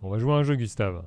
On va jouer à un jeu, Gustave.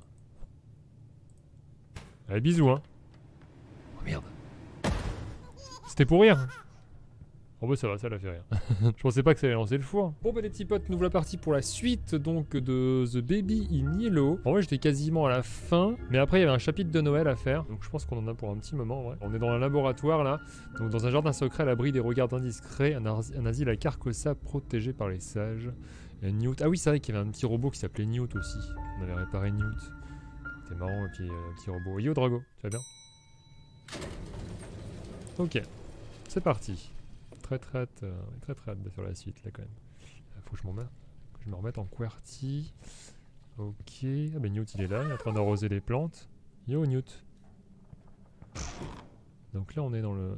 Allez, bisous, hein. Oh merde. C'était pour rire. Oh bah ça va, ça l'a fait rire. Je pensais pas que ça allait lancer le four. Bon bah les petits potes, nous voilà partis pour la suite donc de The Baby in Yellow. En vrai j'étais quasiment à la fin, mais après il y avait un chapitre de Noël à faire. Donc je pense qu'on en a pour un petit moment, ouais. On est dans un laboratoire là, donc dans un jardin secret à l'abri des regards indiscrets, un asile à Carcosa protégé par les sages. Et Newt, ah oui c'est vrai qu'il y avait un petit robot qui s'appelait Newt aussi. On avait réparé Newt. C'était marrant le petit robot. Yo Drago, tu vas bien? Ok, c'est parti. Très hâte de faire la suite là quand même. Faut que je me remette en QWERTY. Ok. Ah bah Newt il est là, il est en train d'arroser les plantes. Yo Newt. Donc là on est dans le...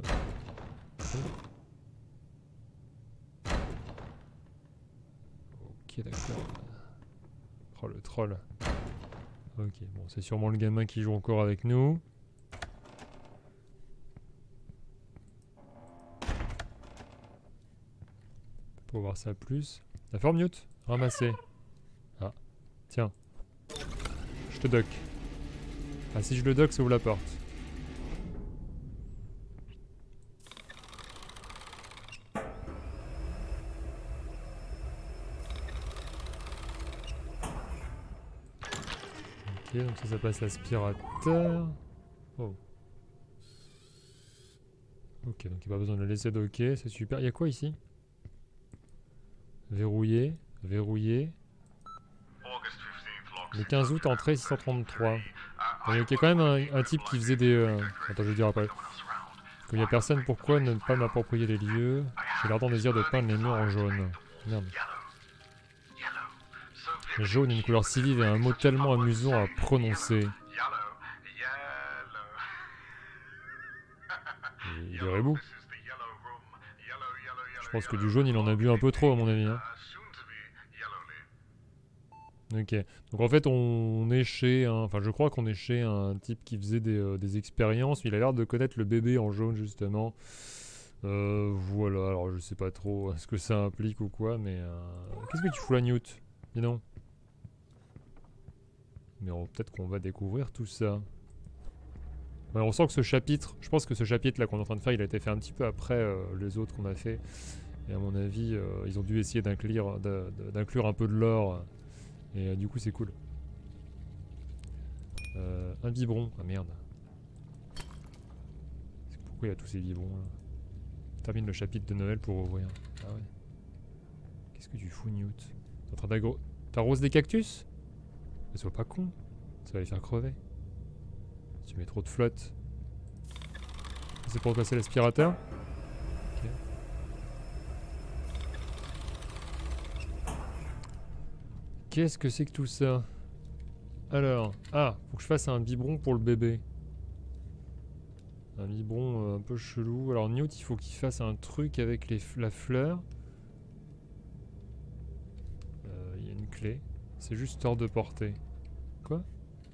Ok d'accord. Oh le troll. Ok, bon c'est sûrement le gamin qui joue encore avec nous. Pour voir ça plus. La forme Newt. Ramasser. Ah. Tiens. Je te dock. Ah si je le dock ça ouvre la porte. Ok donc ça passe l'aspirateur. Oh. Ok donc il n'y a pas besoin de le laisser docker, c'est super. Il y a quoi ici? Verrouillé, verrouillé. Le 15 août, entrée 633. Il y a quand même un type qui faisait des... Attends, je vais dire après. Comme il n'y a personne, pourquoi ne pas m'approprier les lieux? J'ai l'ardent désir de peindre les murs en jaune. Merde. Le jaune, une couleur si vive et un mot tellement amusant à prononcer. Il est rebou. Je pense que du jaune, il en a bu un peu trop, à mon avis. Hein. Ok. Donc en fait, on est chez un... Enfin, je crois qu'on est chez un type qui faisait des expériences. Il a l'air de connaître le bébé en jaune, justement. Voilà. Alors, je sais pas trop ce que ça implique ou quoi, mais... Qu'est-ce que tu fous là, Newt? Dis donc. Mais peut-être qu'on va découvrir tout ça. Ouais, on sent que ce chapitre... Je pense que ce chapitre-là qu'on est en train de faire, il a été fait un petit peu après les autres qu'on a fait. Et à mon avis, ils ont dû essayer d'inclure un peu de lore... Et du coup c'est cool. Un biberon. Ah merde. Pourquoi il y a tous ces biberons là? Je termine le chapitre de Noël pour ouvrir. Ah ouais. Qu'est-ce que tu fous Newt? T'es en train d'agro... T'arroses des cactus? Mais sois pas con. Ça va les faire crever. Tu mets trop de flotte. C'est pour passer l'aspirateur? Ok. Qu'est-ce que c'est que tout ça? Alors, ah, faut que je fasse un biberon pour le bébé. Un biberon un peu chelou. Alors Newt, il faut qu'il fasse un truc avec la fleur. Il y a une clé. C'est juste hors de portée. Quoi?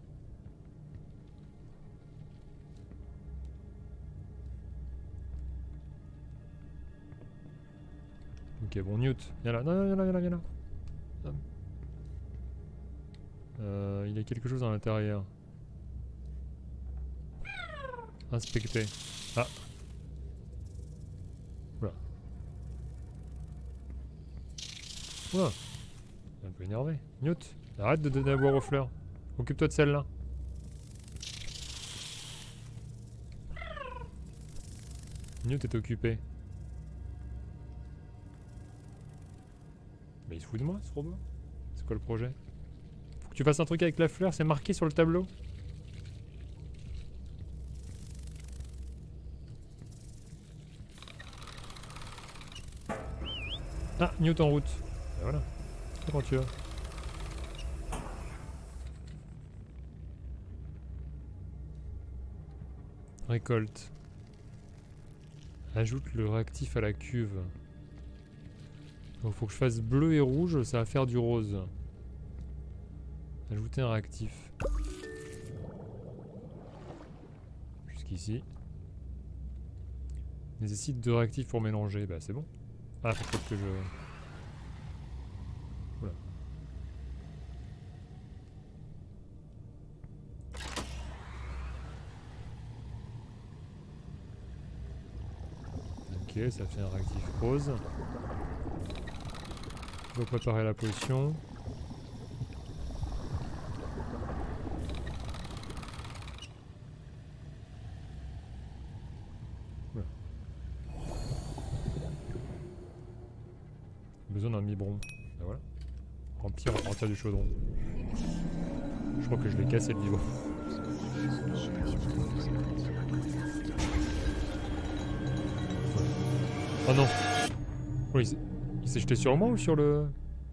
Ok, bon Newt, viens là. Non, viens là. Il y a quelque chose à l'intérieur. Inspecter. Ah. Oula. Oula. Un peu énervé. Newt, arrête de donner à boire aux fleurs. Occupe-toi de celle-là. Newt est occupé. Mais il se fout de moi, ce robot? C'est quoi le projet? Faut que tu fasses un truc avec la fleur, c'est marqué sur le tableau. Ah, Newt en route. Et voilà. C'est quand tu veux. Récolte. Ajoute le réactif à la cuve. Donc faut que je fasse bleu et rouge, ça va faire du rose. Ajouter un réactif. Jusqu'ici. Nécessite 2 réactifs pour mélanger. Bah c'est bon. Ah, faut peut-être que je... Oula. Ok, ça fait un réactif rose. On va préparer la potion. Voilà. Besoin d'un biberon. Ben voilà. Remplir à partir du chaudron. Je crois que je l'ai cassé le biberon. Oh non! Oh, il s'est jeté sur moi ou sur le...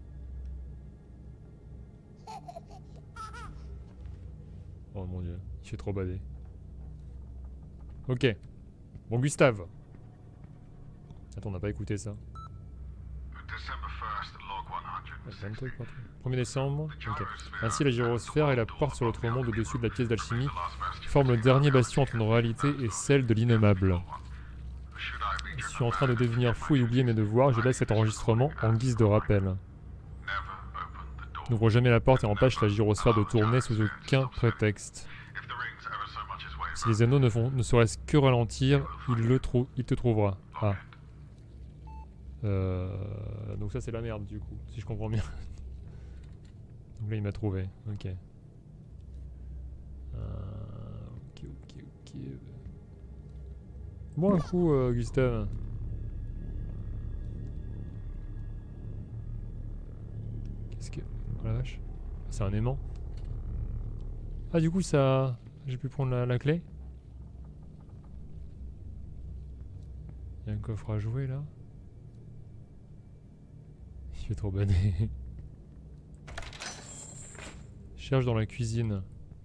Oh mon dieu, il fait trop bader. Ok. Bon, Gustave. Attends, on n'a pas écouté ça. 1er décembre. Ok. Ainsi, la gyrosphère et la porte sur l'autre monde au-dessus de la pièce d'alchimie forment le dernier bastion entre nos réalités et celle de l'innommable. Je suis en train de devenir fou et oublier mes devoirs, je laisse cet enregistrement en guise de rappel. N'ouvre jamais la porte et empêche la gyrosphère de tourner sous aucun prétexte. Si les anneaux ne serait-ce que ralentir, il te trouvera. Ah. Donc ça c'est la merde du coup, si je comprends bien. Donc là il m'a trouvé, ok. Ok. Bon un coup Gustave. Qu'est-ce que... Oh la vache. C'est un aimant. Ah du coup ça... J'ai pu prendre la clé. Il y a un coffre à jouer là. Il fait trop bader. Cherche dans la cuisine.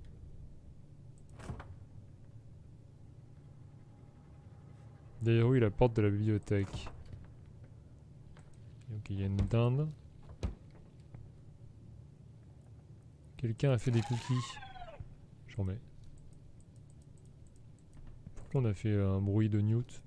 Déverrouille la porte de la bibliothèque. Ok, il y a une dinde. Quelqu'un a fait des cookies. J'en mets. Pourquoi on a fait un bruit de Newt?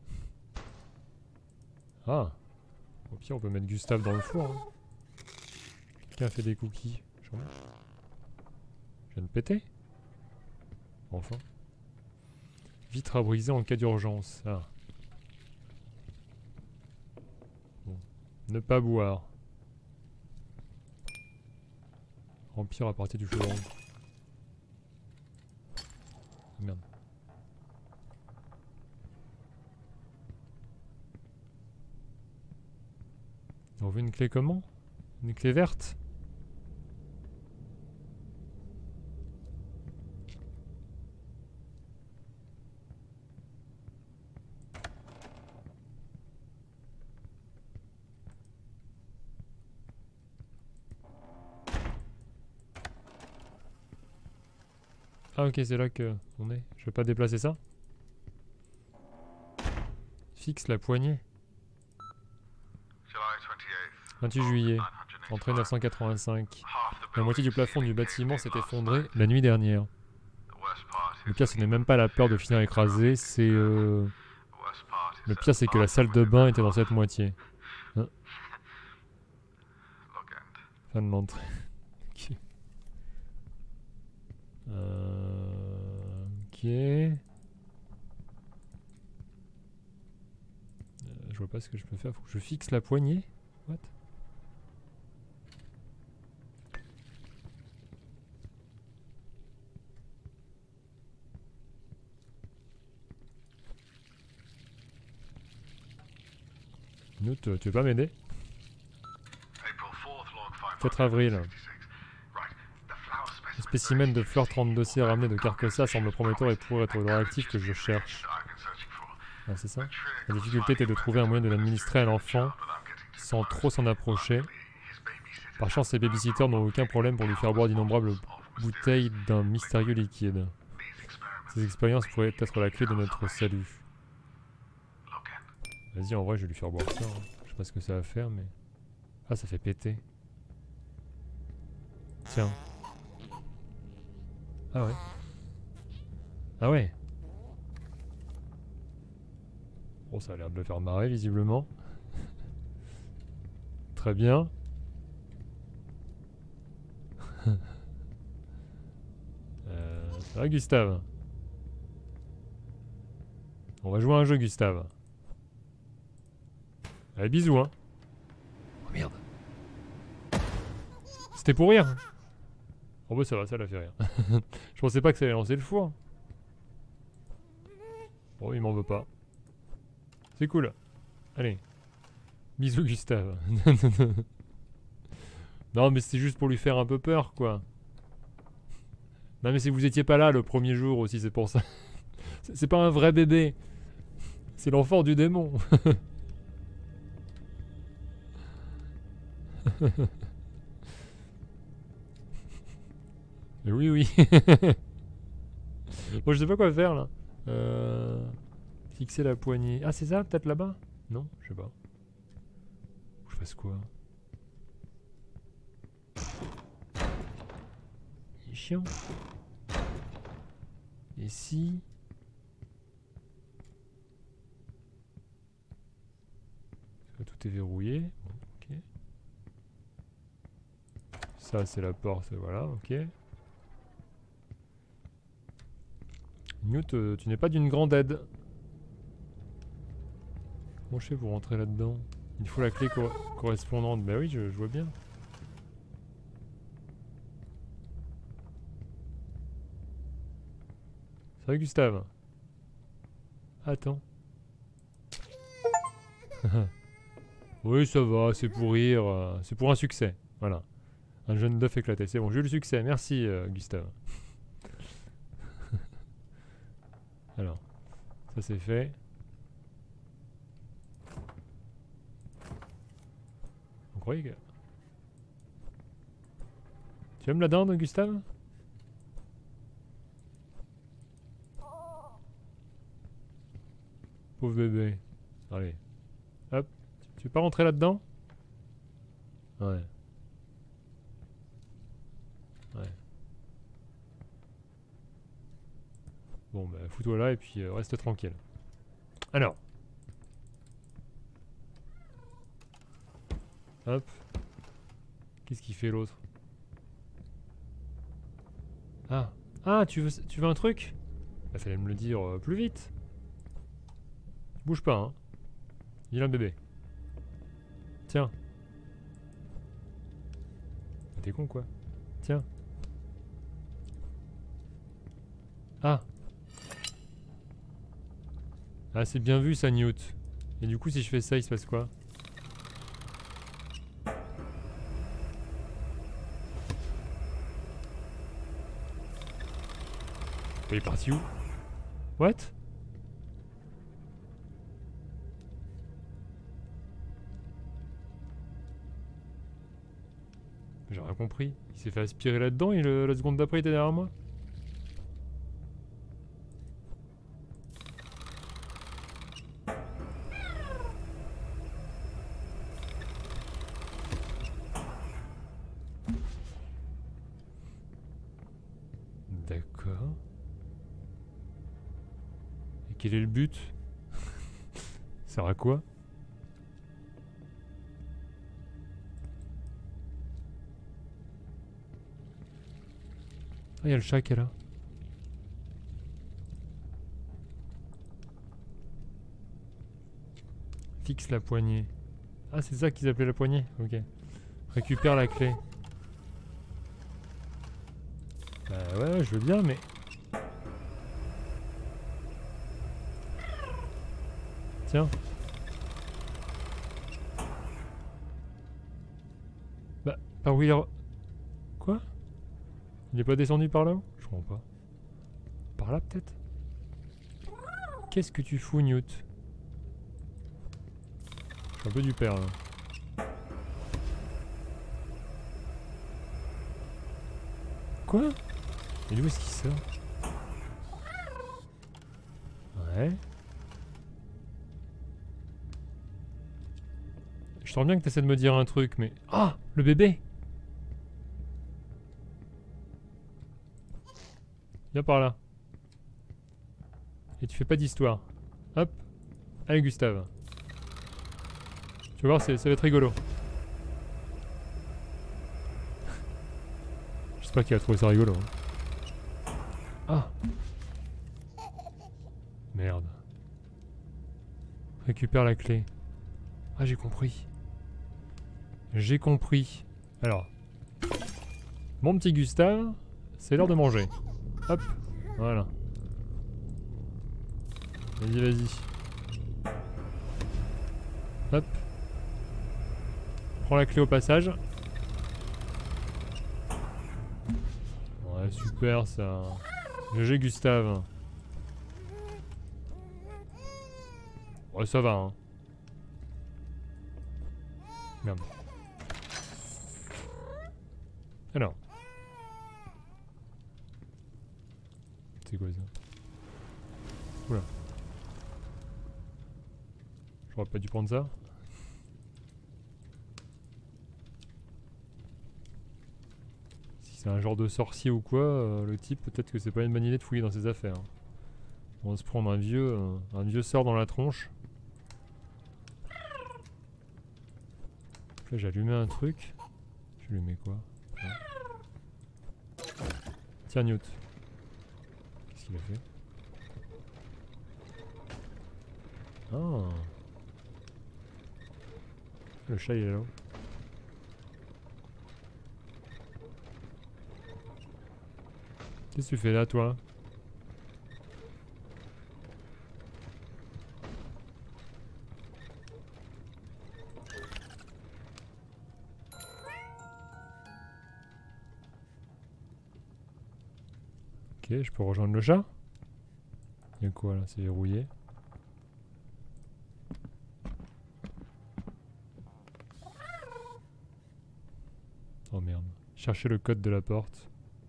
Ah! Au pire, on peut mettre Gustave dans le four. Hein. Quelqu'un a fait des cookies. J'en mets. Je viens de péter. Enfin. Vitre à briser en cas d'urgence. Ah. Bon. Ne pas boire. Remplir à partir du chaudron. Merde. On veut une clé comment? Une clé verte? Ah ok, c'est là que on est. Je vais pas déplacer ça. Fixe la poignée. 28 juillet, entrée 985. La moitié du plafond du bâtiment s'est effondrée la nuit dernière. Le pire, ce n'est même pas la peur de finir écrasé, c'est... Le pire, c'est que la salle de bain était dans cette moitié. Hein? Fin de l'entrée. Ok. Ok. Je vois pas ce que je peux faire. Faut que je fixe la poignée. What? Note, tu veux pas m'aider? 4 avril. Le spécimen de fleur 32C ramené de Carcosa semble prometteur et pourrait être le réactif que je cherche. Ah, c'est ça? La difficulté était de trouver un moyen de l'administrer à l'enfant sans trop s'en approcher. Par chance, les babysitters n'ont aucun problème pour lui faire boire d'innombrables bouteilles d'un mystérieux liquide. Ces expériences pourraient être la clé de notre salut. Vas-y, en vrai, je vais lui faire boire ça. Hein. Je sais pas ce que ça va faire, mais... Ah, ça fait péter. Tiens. Ah ouais. Ah ouais. Bon, ça a l'air de le faire marrer, visiblement. Très bien. Ça va, Gustave? On va jouer à un jeu, Gustave. Allez, bisous, hein. Oh merde. C'était pour rire. Oh bah ça va, ça l'a fait rire. Je pensais pas que ça allait lancer le four. Bon, il m'en veut pas. C'est cool. Allez. Bisous, Gustave. Non, mais c'est juste pour lui faire un peu peur, quoi. Non, mais si vous étiez pas là le premier jour aussi, c'est pour ça. C'est pas un vrai bébé. C'est l'enfant du démon. Mais oui, oui. Bon, je sais pas quoi faire là. Fixer la poignée. Ah, c'est ça, peut-être là-bas? Non, je sais pas. Faut que je fasse quoi? Il est chiant. Et si... Tout est verrouillé. Bon, ok. Ça, c'est la porte, voilà, ok. Newt, tu n'es pas d'une grande aide. Comment je fais pour rentrer là-dedans? Il faut la clé correspondante. Bah oui, je vois bien. Ça va, Gustave? Attends. Oui, ça va, c'est pour rire. C'est pour un succès. Voilà. Un jeune d'œuf éclaté. C'est bon, j'ai eu le succès. Merci, Gustave. Alors, ça c'est fait. Vous croyez que... Tu aimes la dinde, Gustave? Pauvre bébé. Allez. Hop. Tu veux pas rentrer là-dedans? Ouais. Ouais. Bon, bah fous-toi là et puis reste tranquille. Alors. Hop. Qu'est-ce qu'il fait l'autre? Ah. Ah, tu veux un truc? Bah fallait me le dire plus vite. Bouge pas, hein. Il a un bébé. Tiens. T'es con, quoi. Tiens. Ah. Ah, c'est bien vu, ça, Newt. Et du coup, si je fais ça, il se passe quoi? Il est parti où? What? J'ai rien compris. Il s'est fait aspirer là-dedans et la seconde d'après il était derrière moi? D'accord. Et quel est le but? Ça sert à quoi? Ah, il y a le chat qui est là. Fixe la poignée. Ah, c'est ça qu'ils appelaient la poignée? Ok. Récupère la clé. Bah ouais, je veux bien, mais... Tiens. Bah, par où il est... Quoi? Il est pas descendu par là-haut? Je comprends pas. Par là, peut-être? Qu'est-ce que tu fous, Newt? Je suis un peu du père, là. Quoi? Et d'où est-ce qu'il sort? Ouais. Je sens bien que t'essaies de me dire un truc, mais... Ah! Le bébé! Viens par là. Et tu fais pas d'histoire. Hop. Allez, Gustave. Tu vas voir, ça va être rigolo. J'espère qu'il va trouver ça rigolo. Hein. Ah! Merde. Récupère la clé. Ah, j'ai compris. J'ai compris. Alors. Mon petit Gustave, c'est l'heure de manger. Hop, voilà. Vas-y, vas-y. Hop. Prends la clé au passage. Ouais, super ça. GG Gustave. Ouais, ça va, hein. Merde. Alors. C'est quoi ça? Oula. J'aurais pas dû prendre ça. Si c'est un genre de sorcier ou quoi, le type, peut-être que c'est pas une bonne idée de fouiller dans ses affaires. On va se prendre un vieux sort dans la tronche. Là j'ai allumé un truc. Je lui mets quoi? Ouais. Tiens Newt. Qu'est-ce qu'il a fait? Ah. Le chat il est là. Qu'est-ce que tu fais là toi? Ok, je peux rejoindre le chat? Il y a quoi là? C'est verrouillé. Oh merde. Chercher le code de la porte.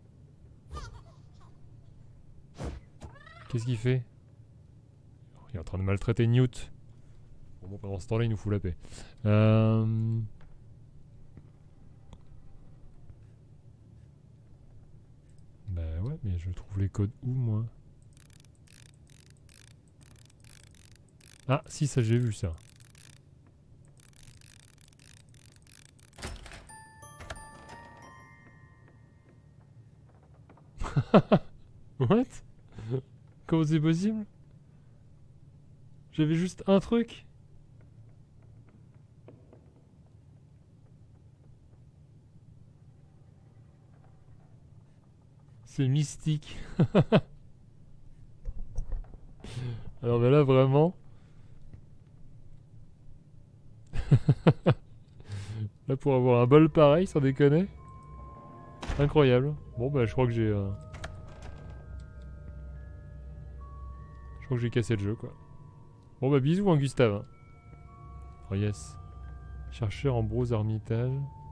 Qu'est-ce qu'il fait? Il est en train de maltraiter Newt. Bon, pendant ce temps-là, il nous fout la paix. Bah ouais, mais je trouve les codes où, moi? Ah, si, ça j'ai vu ça. What? Comment c'est possible? J'avais juste un truc. C'est mystique. Alors bah là vraiment. Là pour avoir un bol pareil, sans déconner. Incroyable. Bon bah je crois que j'ai... Je crois que j'ai cassé le jeu quoi. Bon bah bisous hein Gustave. Oh yes. Chercheur Ambrose Armitage.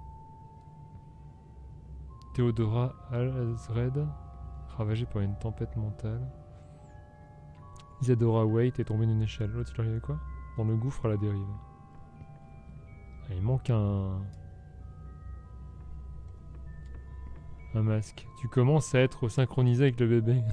Théodora Alzred. Ravagée par une tempête mentale. Isadora Waite est tombée d'une échelle. L'autre il arrivait quoi? Dans le gouffre à la dérive. Ah, il manque un masque. Tu commences à être synchronisé avec le bébé.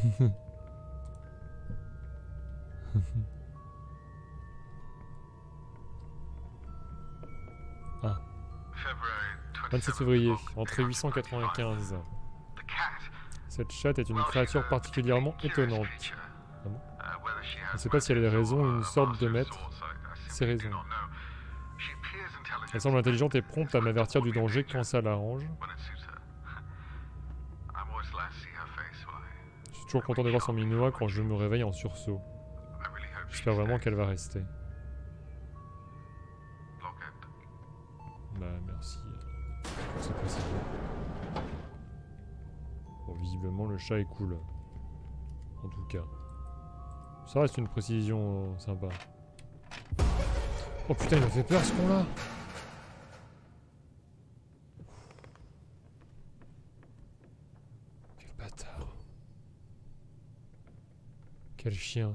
Ah. 27 février, entrée 895. Cette chatte est une créature particulièrement étonnante. Ah bon? Je ne sais pas si elle a des raisons ou une sorte de maître. Ses raisons. Elle semble intelligente et prompte à m'avertir du danger quand ça l'arrange. Je suis toujours content de voir son minois quand je me réveille en sursaut. J'espère vraiment qu'elle va rester. Bah merci. C'est possible. Bon, visiblement le chat est cool. En tout cas. Ça reste une précision sympa. Oh putain, il m'a fait peur ce con là. Quel bâtard. Quel chien.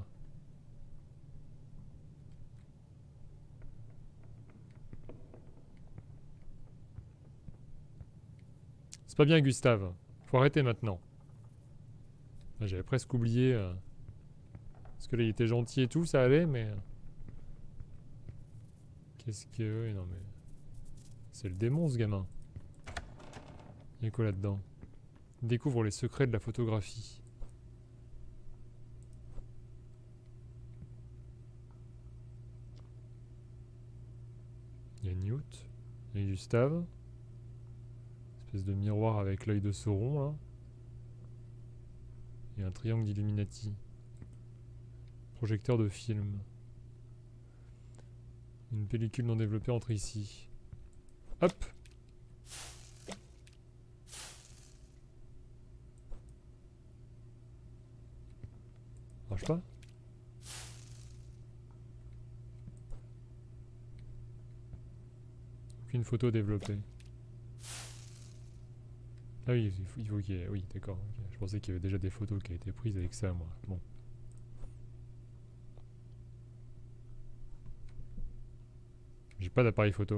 C'est pas bien Gustave. Faut arrêter maintenant. J'avais presque oublié. Parce que là il était gentil et tout, ça allait, mais... Qu'est-ce que... Non mais... C'est le démon ce gamin. Il y a quoi là-dedans? Il découvre les secrets de la photographie. Il y a Newt. Il y a Gustave. Espèce de miroir avec l'œil de Sauron là. Et un triangle d'Illuminati. Projecteur de film. Une pellicule non développée entre ici. Hop! Marche pas? Aucune photo développée. Ah oui, il faut qu'il y ait... Oui, d'accord. Okay. Je pensais qu'il y avait déjà des photos qui avaient été prises avec ça, moi. Bon. J'ai pas d'appareil photo.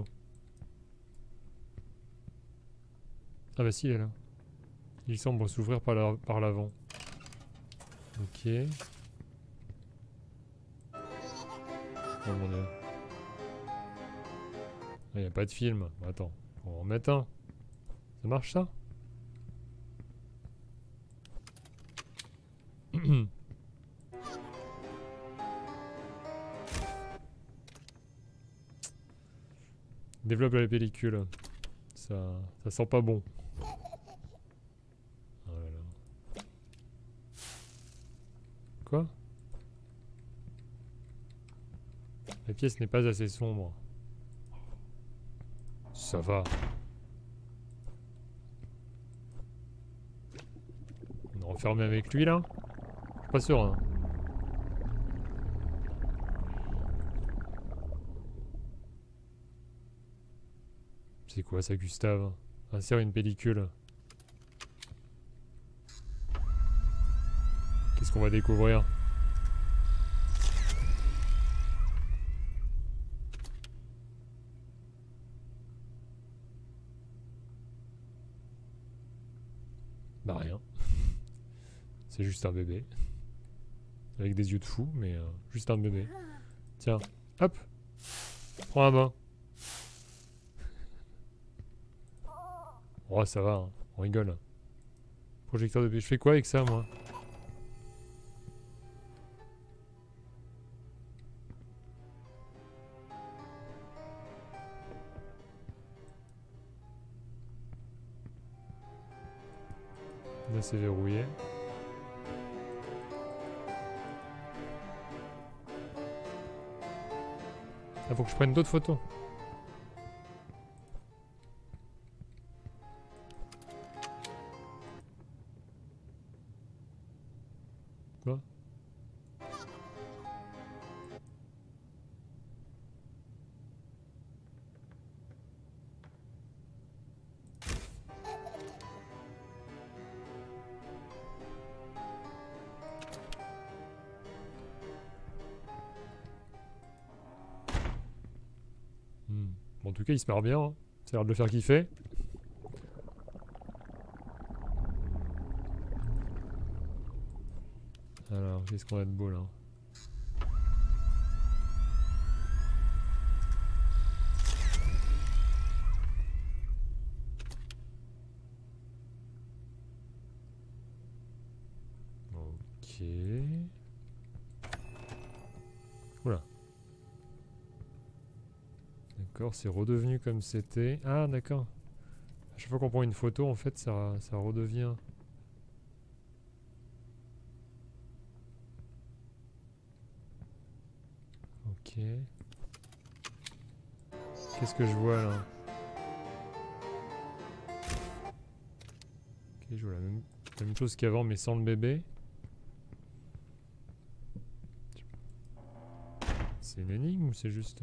Ah bah si, elle est là. Il semble s'ouvrir par l'avant. Ok. Oh mon dieu. Il n'y a pas de film. Attends, on va en mettre un. Ça marche ça? Développe la pellicule. Ça sent pas bon. Oh là là. Quoi? La pièce n'est pas assez sombre. Ça va. On est enfermé avec lui là? Je suis pas sûr hein. C'est quoi ça, Gustave? Insère une pellicule. Qu'est-ce qu'on va découvrir? Bah rien. C'est juste un bébé. Avec des yeux de fou, mais juste un bébé. Tiens, hop! Prends un bain. Oh, ça va, hein. On rigole. Projecteur de... Je fais quoi avec ça, moi? Là, c'est verrouillé. Ah, faut que je prenne d'autres photos. Quoi? Bon, en tout cas, il se marre bien. Hein. Ça a l'air de le faire kiffer. Alors, qu'est-ce qu'on a de beau là? Ok. Oula. D'accord, c'est redevenu comme c'était. Ah, d'accord. À chaque fois qu'on prend une photo, en fait, ça redevient. Ok. Qu'est-ce que je vois là? Ok, je vois la même chose qu'avant, mais sans le bébé. C'est une énigme ou c'est juste...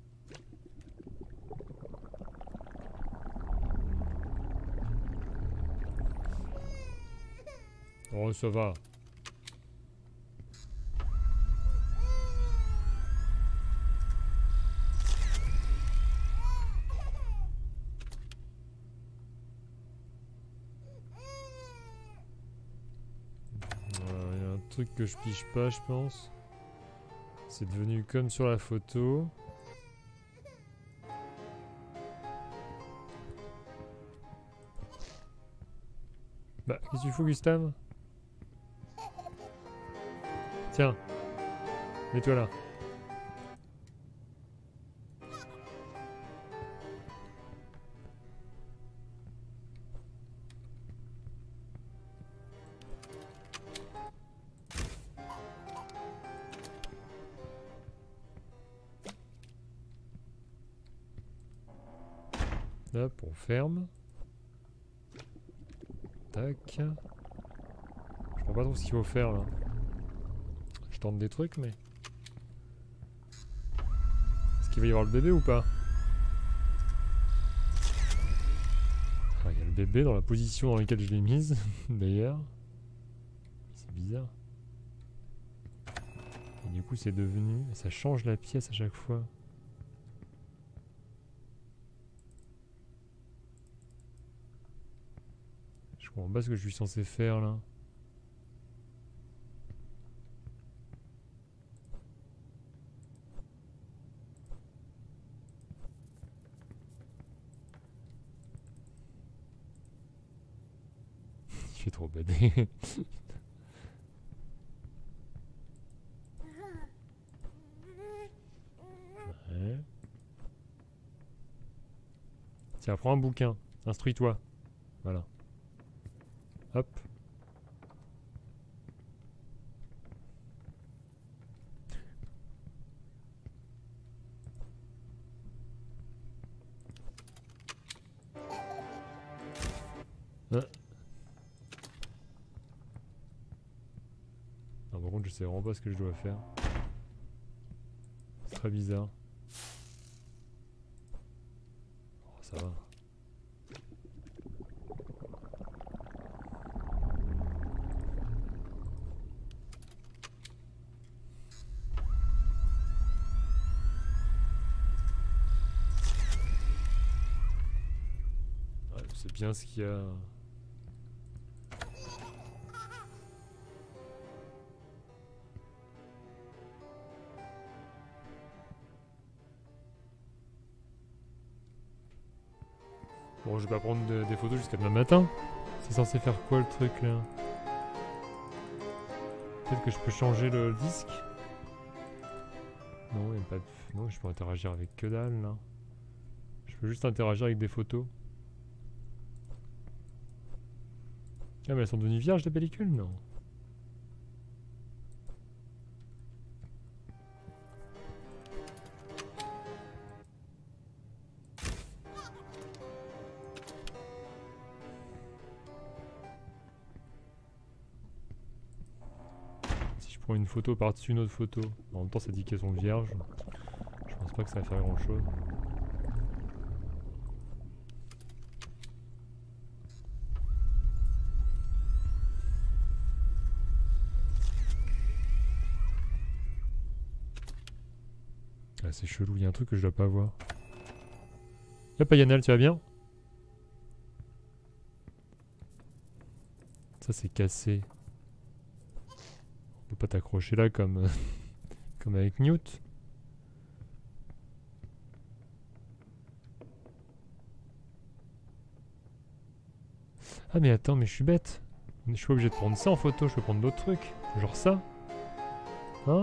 Oh, ça va. Il y a un truc que je pige pas, je pense. C'est devenu comme sur la photo. Bah, qu'est-ce qu'il faut, Gustave? Tiens, mets-toi là. Hop, on ferme. Tac. Je comprends pas trop ce qu'il faut faire là. Je tente des trucs mais... Est-ce qu'il va y avoir le bébé ou pas? Ah, il y a le bébé dans la position dans laquelle je l'ai mise, d'ailleurs. C'est bizarre. Et du coup c'est devenu... Ça change la pièce à chaque fois. Je comprends pas ce que je suis censé faire là. Il fait trop badé. Ouais. Tiens, prends un bouquin. Instruis-toi. Voilà. Hop. Ah. Non, par contre, je sais vraiment pas ce que je dois faire. C'est très bizarre. Oh, ça va. Ouais, c'est bien ce qu'il y a. Bon, je vais pas prendre des photos jusqu'à demain matin. C'est censé faire quoi le truc là? Peut-être que je peux changer le disque? Non, y a pas de... non, je peux interagir avec que dalle là. Je peux juste interagir avec des photos. Ah mais elles sont devenues vierges les pellicules? Non. Si je prends une photo par-dessus une autre photo, en même temps ça dit qu'elles sont vierges. Je pense pas que ça va faire grand chose. Ah, c'est chelou, il y a un truc que je dois pas voir. Y'a pas Yanel, tu vas bien? Ça c'est cassé. On peut pas t'accrocher là comme, comme avec Newt. Ah mais attends, mais je suis bête. Je suis pas obligé de prendre ça en photo, je peux prendre d'autres trucs. Genre ça. Ah.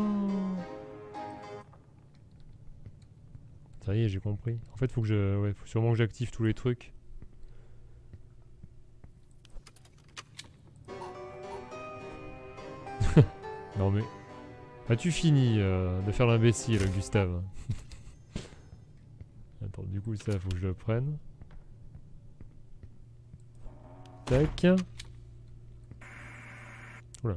Ça y est, j'ai compris. En fait, faut que je... ouais, faut sûrement que j'active tous les trucs. Non mais... As-tu fini de faire l'imbécile, Gustave? Attends, du coup ça, faut que je le prenne. Tac. Oula.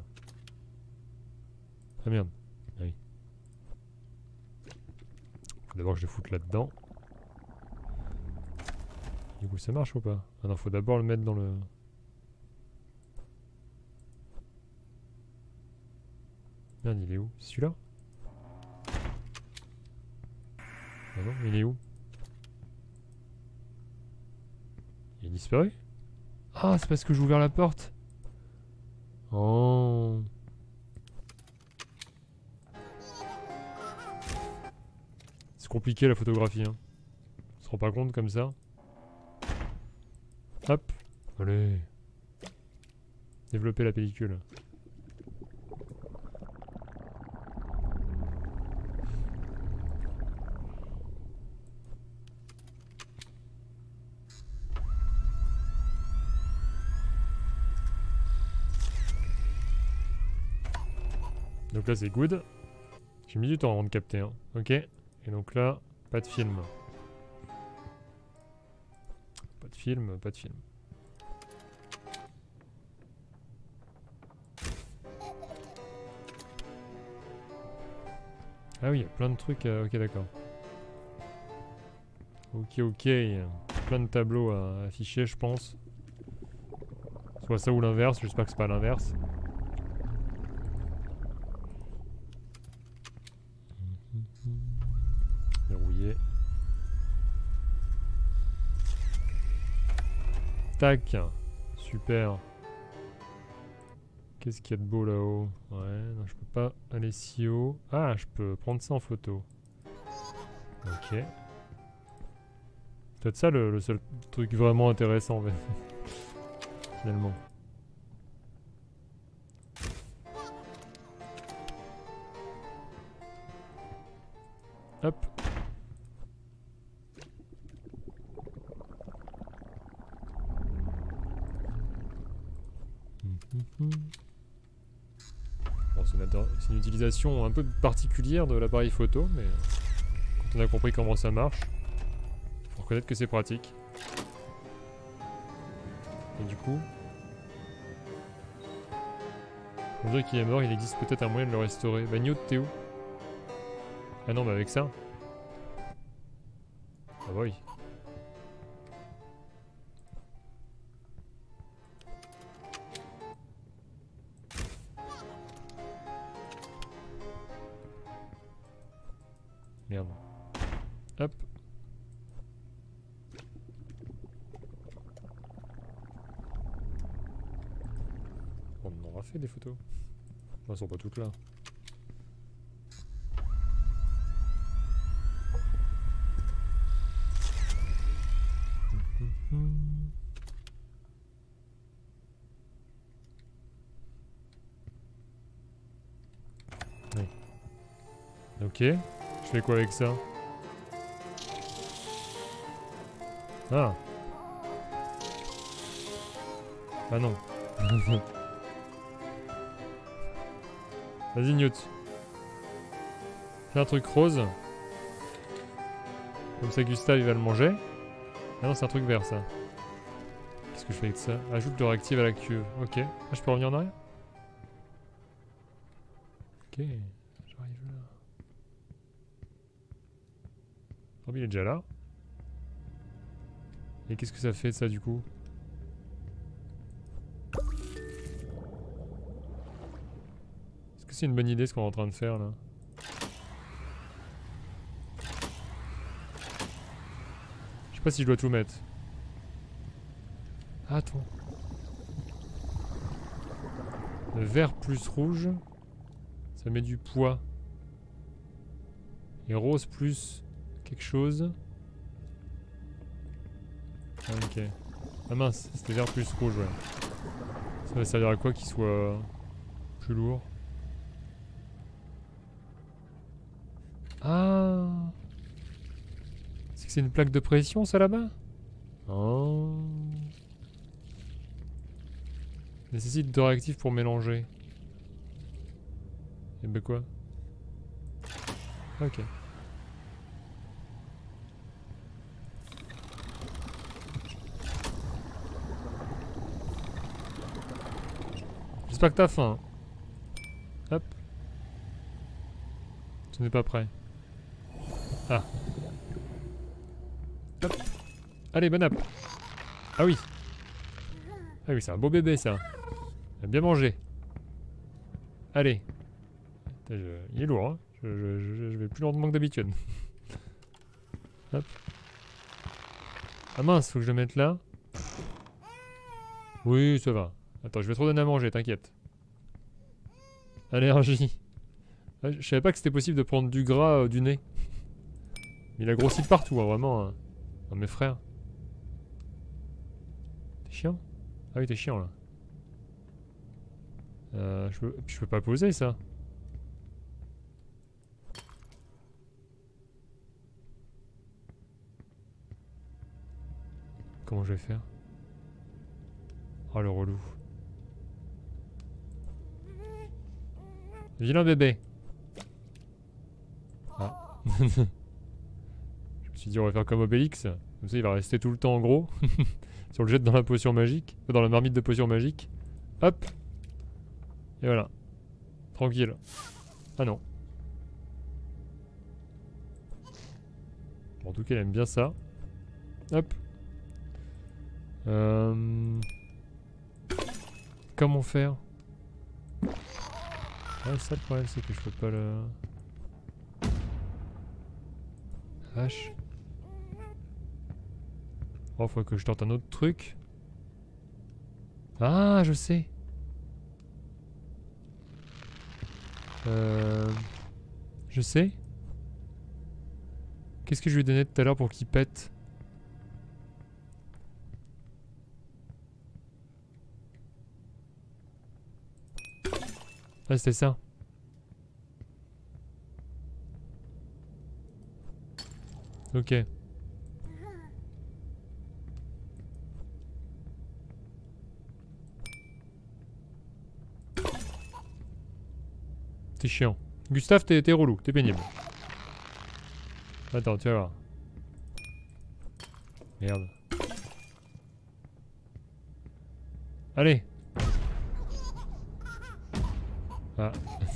Ah merde. Ah oui. Faut d'abord que je le foute là-dedans. Du coup ça marche ou pas? Ah non, faut d'abord le mettre dans le... Merde, il est où? Celui-là? Ah non, il est où? Il a disparu? Ah, c'est parce que j'ai ouvert la porte. Oh. C'est compliqué la photographie, hein. On se rend pas compte comme ça. Hop. Allez. Développer la pellicule. Donc là c'est good. J'ai mis du temps avant de capter, hein. Ok. Et donc là, pas de film. Pas de film, pas de film. Ah oui, il y a plein de trucs. Ok, d'accord. Ok, ok. Plein de tableaux à afficher, je pense. Soit ça ou l'inverse, j'espère que c'est pas l'inverse. Verrouillé. Tac. Super. Qu'est-ce qu'il y a de beau là-haut? Ouais, non, je peux pas aller si haut. Ah, je peux prendre ça en photo. Ok. Peut-être ça le seul truc vraiment intéressant en fait. Finalement. Hop. Bon, c'est une utilisation un peu particulière de l'appareil photo, mais quand on a compris comment ça marche, faut reconnaître que c'est pratique. Et du coup, on dirait qu'il est mort, il existe peut-être un moyen de le restaurer. Bah Newt, t'es où? Ah non, mais avec ça. Ah bah oui. Merde. Hop. On en aura fait des photos. Elles sont pas toutes là. Oui. Ok. Je fais quoi avec ça? Ah. Ah non. Vas-y Newt. Fais un truc rose. Comme ça Gustave il va le manger. Ah non, c'est un truc vert ça. Qu'est-ce que je fais avec ça? Ajoute le réactif à la cuve. Ok. Ah, je peux revenir en arrière? Ok. J'arrive là. Oh, il est déjà là. Et qu'est-ce que ça fait ça du coup? Est-ce que c'est une bonne idée ce qu'on est en train de faire là? Je sais pas si je dois tout mettre. Ah, attends. Le vert plus rouge, ça met du poids. Et rose plus quelque chose. Ah, ok. Ah mince, c'était vert plus rouge, ouais. Ça va servir à quoi qu'il soit plus lourd? Ah, c'est que c'est une plaque de pression ça là-bas? Oh. Nécessite de réactifs pour mélanger. Et ben quoi? Ok. J'espère que t'as faim. Hop. Tu n'es pas prêt. Ah. Hop. Allez, bonne app. Ah oui. Ah oui, c'est un beau bébé ça. Il a bien mangé. Allez. Il est lourd, hein. Je vais plus lentement que d'habitude. Hop. Ah mince, faut que je le mette là. Oui, ça va. Attends, je vais trop donner à manger, t'inquiète. Allergie. Ah, je savais pas que c'était possible de prendre du gras du nez. Mais il a grossi de partout, hein, vraiment. Hein. Non, mes frères. T'es chiant? Ah oui, t'es chiant là. Je peux pas poser ça. Comment je vais faire? Oh le relou. Vilain bébé. Ah. Je me suis dit on va faire comme Obélix. Comme ça il va rester tout le temps en gros. Si on le jette dans la potion magique, dans la marmite de potion magique. Hop. Et voilà. Tranquille. Ah non. Bon, en tout cas, elle aime bien ça. Hop. Comment faire? Ouais, ça le problème, c'est que je peux pas le... Vache. Oh, faut que je tente un autre truc. Ah, je sais. Je sais. Qu'est-ce que je lui ai donné tout à l'heure pour qu'il pète? Ah, c'était ça. Ok. T'es chiant. Gustave, t'es relou, t'es pénible. Attends, tu vas voir. Merde. Allez. Ah.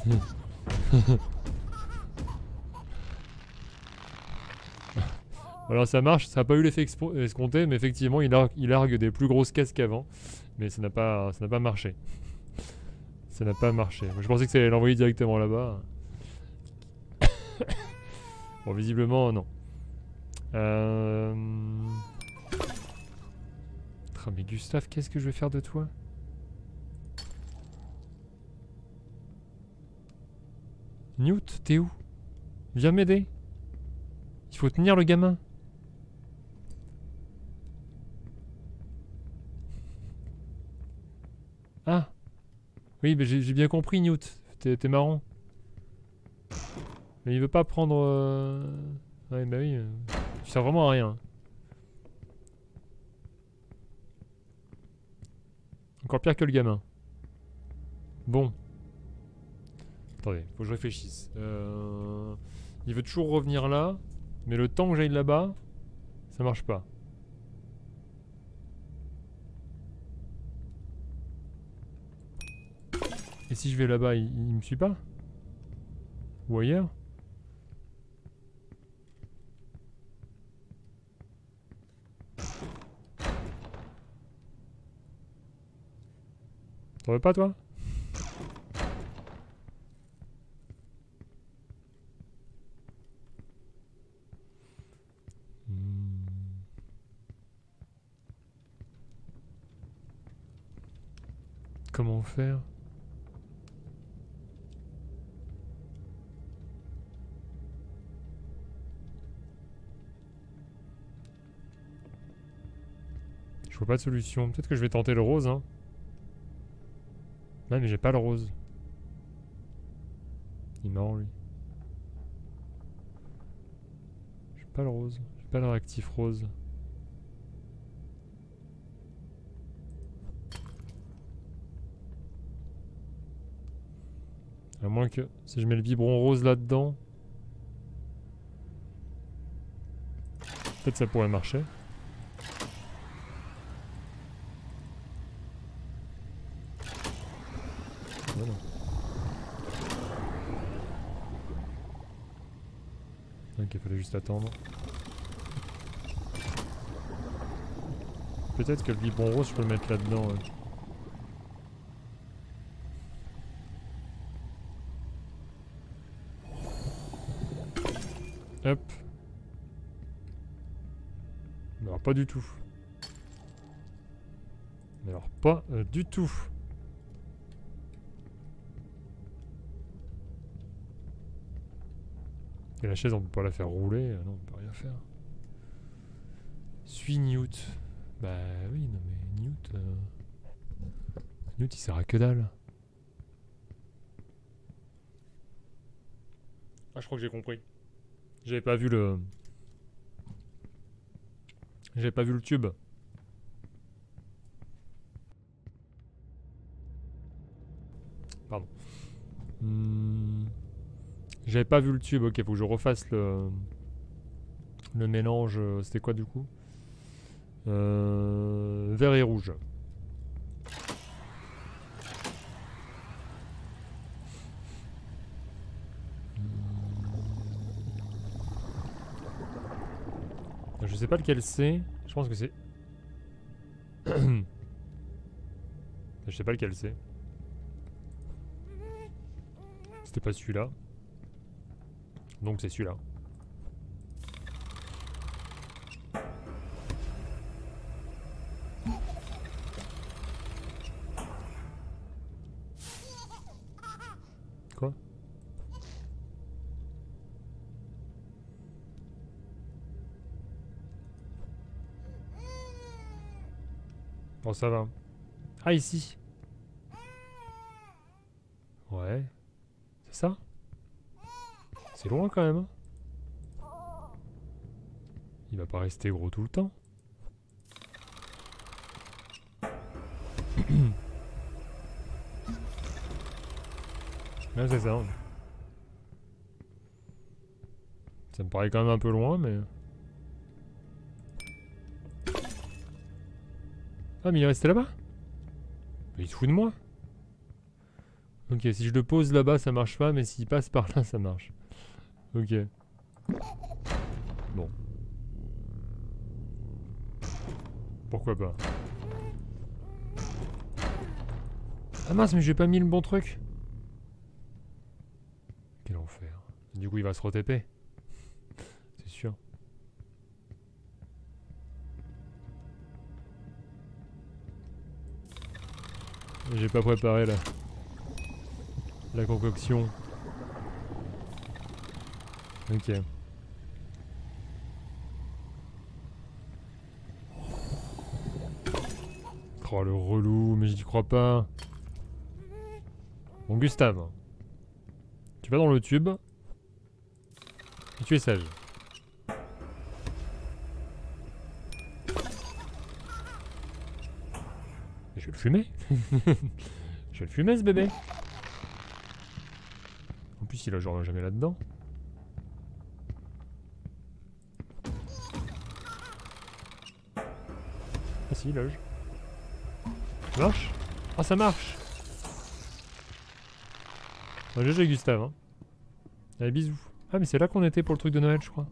Alors ça marche, ça n'a pas eu l'effet escompté, mais effectivement il largue des plus grosses caisses qu'avant. Mais ça n'a pas marché. Ça n'a pas marché. Je pensais que ça allait l'envoyer directement là-bas. Bon, visiblement, non. Ah, mais Gustave, qu'est-ce que je vais faire de toi? Newt, t'es où? Viens m'aider. Il faut tenir le gamin. Ah. Oui, mais j'ai bien compris, Newt. T'es marrant. Mais il veut pas prendre... Ouais, bah oui. Tu sers vraiment à rien. Encore pire que le gamin. Bon. Attendez, faut que je réfléchisse. Il veut toujours revenir là. Mais le temps que j'aille là-bas, ça marche pas. Et si je vais là-bas, il me suit pas? Ou ailleurs? T'en veux pas, toi? Comment faire? Je vois pas de solution. Peut-être que je vais tenter le rose, hein. Ouais, mais j'ai pas le rose. Il est marrant, lui. J'ai pas le rose. J'ai pas le réactif rose. À moins que si je mets le biberon rose là-dedans, peut-être ça pourrait marcher. Voilà. Ok, il fallait juste attendre. Peut-être que le biberon rose, je peux le mettre là-dedans. Ouais. Hop. Mais alors pas du tout. Mais alors pas du tout. Et la chaise on peut pas la faire rouler. Non, on peut rien faire. Suis Newt. Bah oui, non mais Newt... Newt il sert à que dalle. Ah, je crois que j'ai compris. J'avais pas vu le... J'avais pas vu le tube. Pardon. J'avais pas vu le tube. Ok, faut que je refasse le mélange. C'était quoi du coup? Vert et rouge. Je sais pas lequel c'est. Je pense que c'est... Je sais pas lequel c'est. C'était pas celui-là. Donc c'est celui-là. Quoi? Bon, ça va. Ah, ici. Ouais. C'est ça? C'est loin quand même. Il va pas rester gros tout le temps. Là, c'est ça. Ça me paraît quand même un peu loin, mais... Ah, mais il est resté là-bas? Mais il se fout de moi. Ok, si je le pose là-bas, ça marche pas, mais s'il passe par là, ça marche. Ok. Bon. Pourquoi pas. Ah mince, mais j'ai pas mis le bon truc. Quel enfer. Du coup, il va se re-TP. C'est sûr. J'ai pas préparé la concoction. Ok. Oh le relou, mais j'y crois pas. Bon Gustave, tu vas dans le tube et tu es sage. Je vais le fumer. Je vais le fumer ce bébé. En plus il a genre jamais là-dedans. Ah si, il loge. Ça marche? Ah ça marche. Bon, GG Gustave hein. Allez bisous. Ah mais c'est là qu'on était pour le truc de Noël je crois.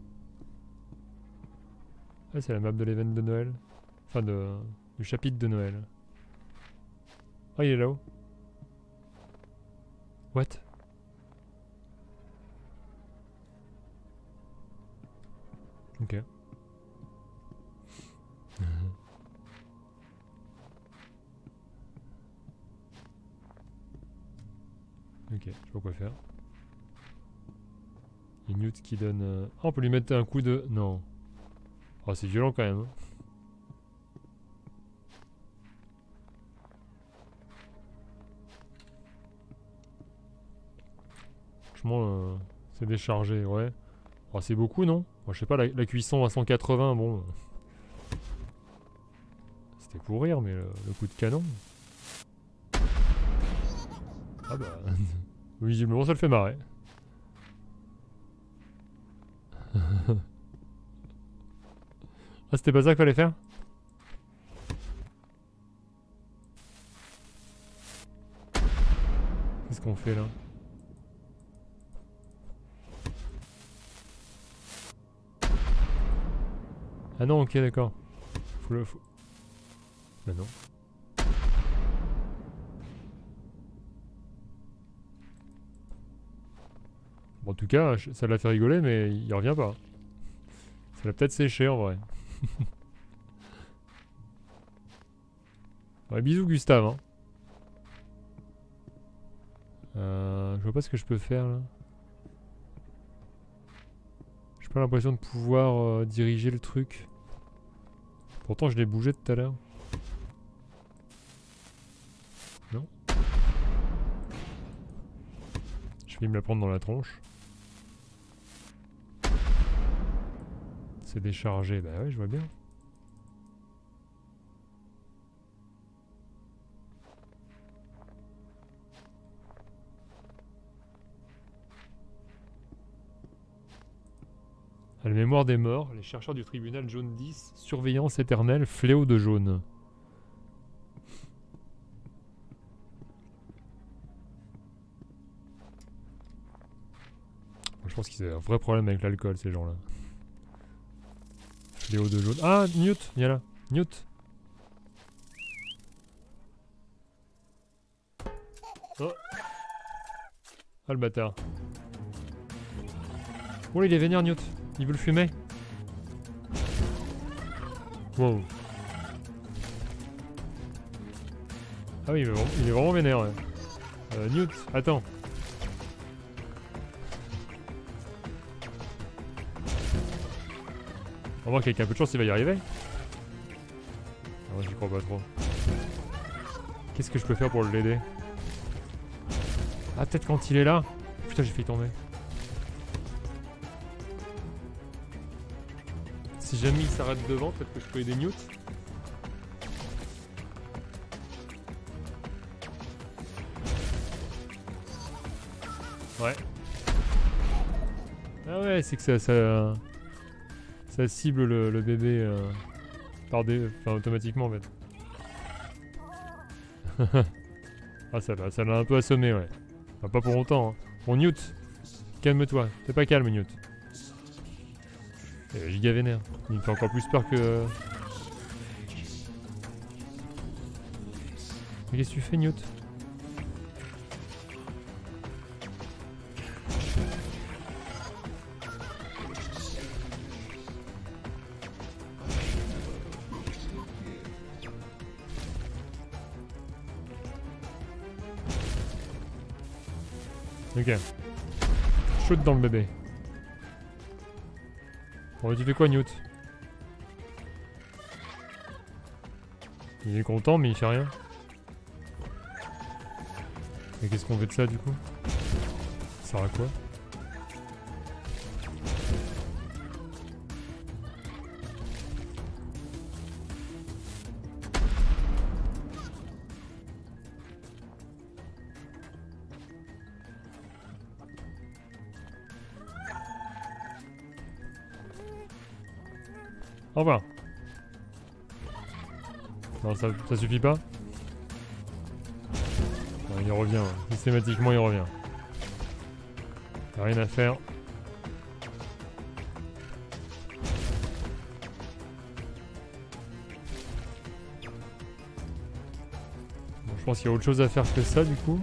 Ah c'est la map de l'event de Noël. Enfin du chapitre de Noël. Ah il est là-haut. What? Ok. Ok, je sais pas quoi faire. Il y a Newt qui donne... Ah, on peut lui mettre un coup de... Non. Oh, c'est violent quand même. Hein. Franchement, c'est déchargé, ouais. Oh, c'est beaucoup, non? Bon, je sais pas, la cuisson à 180, bon... C'était pour rire, mais le coup de canon... Ah bah... Visiblement, ça le fait marrer. Ah, c'était pas ça qu'il fallait faire? Qu'est-ce qu'on fait là? Ah non, ok, d'accord. Faut... Bah non. Bon, en tout cas, ça l'a fait rigoler, mais il revient pas. Ça l'a peut-être séché en vrai. Ouais, bisous Gustave. Hein. Je vois pas ce que je peux faire là. J'ai pas l'impression de pouvoir diriger le truc. Pourtant je l'ai bougé tout à l'heure. Non. Je vais me la prendre dans la tronche. C'est déchargé, bah ouais je vois bien. La mémoire des morts, les chercheurs du tribunal jaune 10, surveillance éternelle, fléau de jaune. Je pense qu'ils avaient un vrai problème avec l'alcool, ces gens-là. Fléau de jaune. Ah, Newt, viens là. Newt. Oh. Ah, le bâtard. Oh, il est vénère, Newt. Il veut le fumer. Wow. Ah oui, il est vraiment vénère, ouais. Newt, attends. On va qu'avec un peu de chance, il va y arriver. Ah, moi, j'y crois pas trop. Qu'est-ce que je peux faire pour l'aider? Ah, peut-être quand il est là. Putain, j'ai failli tomber. Si jamais il s'arrête devant, peut-être que je peux aider Newt. Ouais. Ah ouais, c'est que ça cible le bébé enfin, automatiquement en fait. Ah ça l'a un peu assommé, ouais. Enfin, pas pour longtemps. Hein. Bon Newt, calme-toi. T'es pas calme Newt. Giga vénère. Il me fait encore plus peur que... Mais qu'est-ce que tu fais Newt? Ok. Shoot dans le bébé. Bon, tu fais quoi, Newt? Il est content, mais il fait rien. Et qu'est-ce qu'on fait de ça, du coup? Ça sert à quoi? Au revoir. Non, ça suffit pas. Non, il revient. Systématiquement, il revient. T'as rien à faire. Bon, je pense qu'il y a autre chose à faire que ça, du coup.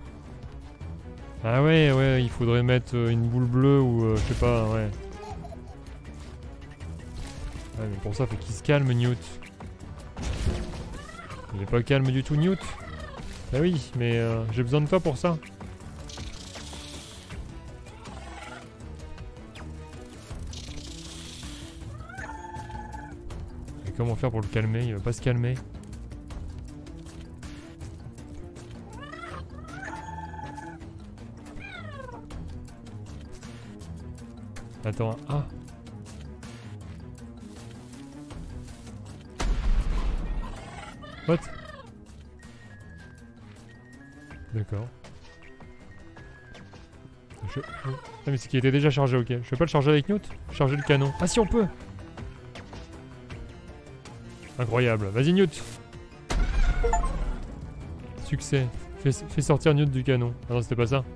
Ah ouais, il faudrait mettre une boule bleue ou je sais pas, ouais. Ouais, mais pour ça, faut qu'il se calme, Newt. Il est pas calme du tout, Newt. Bah oui, mais j'ai besoin de toi pour ça. Et comment faire pour le calmer? Il va pas se calmer. Attends, ah! What? D'accord. Ah mais c'est qu'il était déjà chargé, ok. Je peux pas le charger avec Newt? Charger le canon. Ah si on peut! Incroyable. Vas-y Newt! Succès. Fais sortir Newt du canon. Ah non c'était pas ça.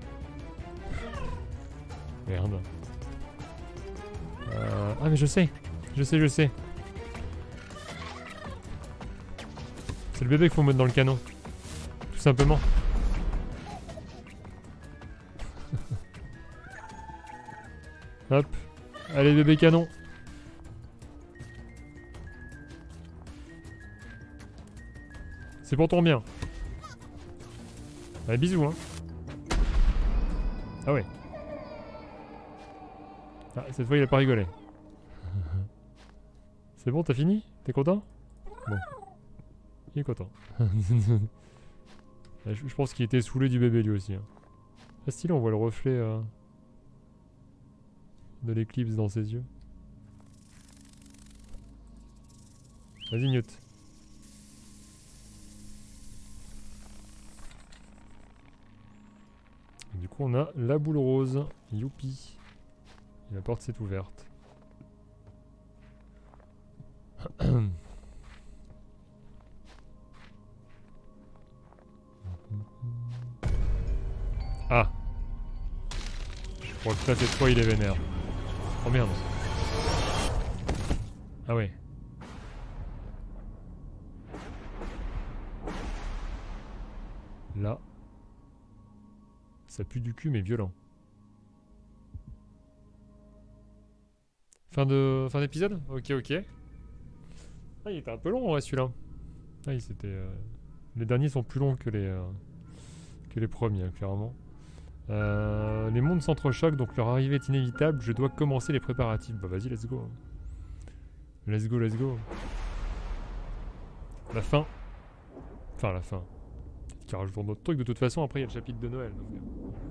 Merde. Ah mais je sais. Je sais. C'est le bébé qu'il faut mettre dans le canon. Tout simplement. Hop. Allez bébé canon. C'est pour ton bien. Allez bisous hein. Ah ouais. Ah, cette fois il a pas rigolé. C'est bon, t'as fini? T'es content? Bon. Il est content. Je pense qu'il était saoulé du bébé lui aussi. Hein. Ah stylé, on voit le reflet de l'éclipse dans ses yeux. Vas-y Newt. Du coup on a la boule rose. Youpi. Et la porte s'est ouverte. Ah. Je crois que là cette fois il est vénère. Oh merde. Ah ouais. Là. Ça pue du cul mais violent. Fin d'épisode? Ok, ok. Ah, il était un peu long ouais, celui-là. Ah, c'était. Les derniers sont plus longs que les premiers, clairement. Les mondes s'entrechoquent, donc leur arrivée est inévitable. Je dois commencer les préparatifs. Bah vas-y, let's go. Let's go, let's go. La fin. Enfin, la fin. Qui rajoute d'autres trucs. De toute façon, après, il y a le chapitre de Noël. Donc...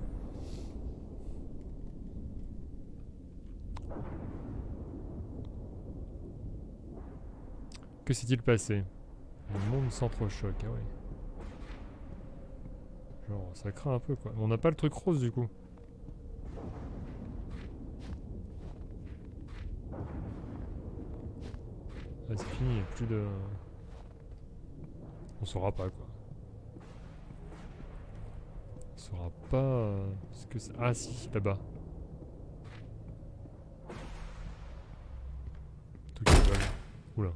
Que s'est-il passé? Le monde s'entrechoque, ah ouais. Genre, ça craint un peu, quoi. On n'a pas le truc rose, du coup. Ah, c'est fini, il n'y a plus de... On saura pas, quoi. On saura pas... ce que c'est... Ah si, là-bas. Truc qui vole. Oula.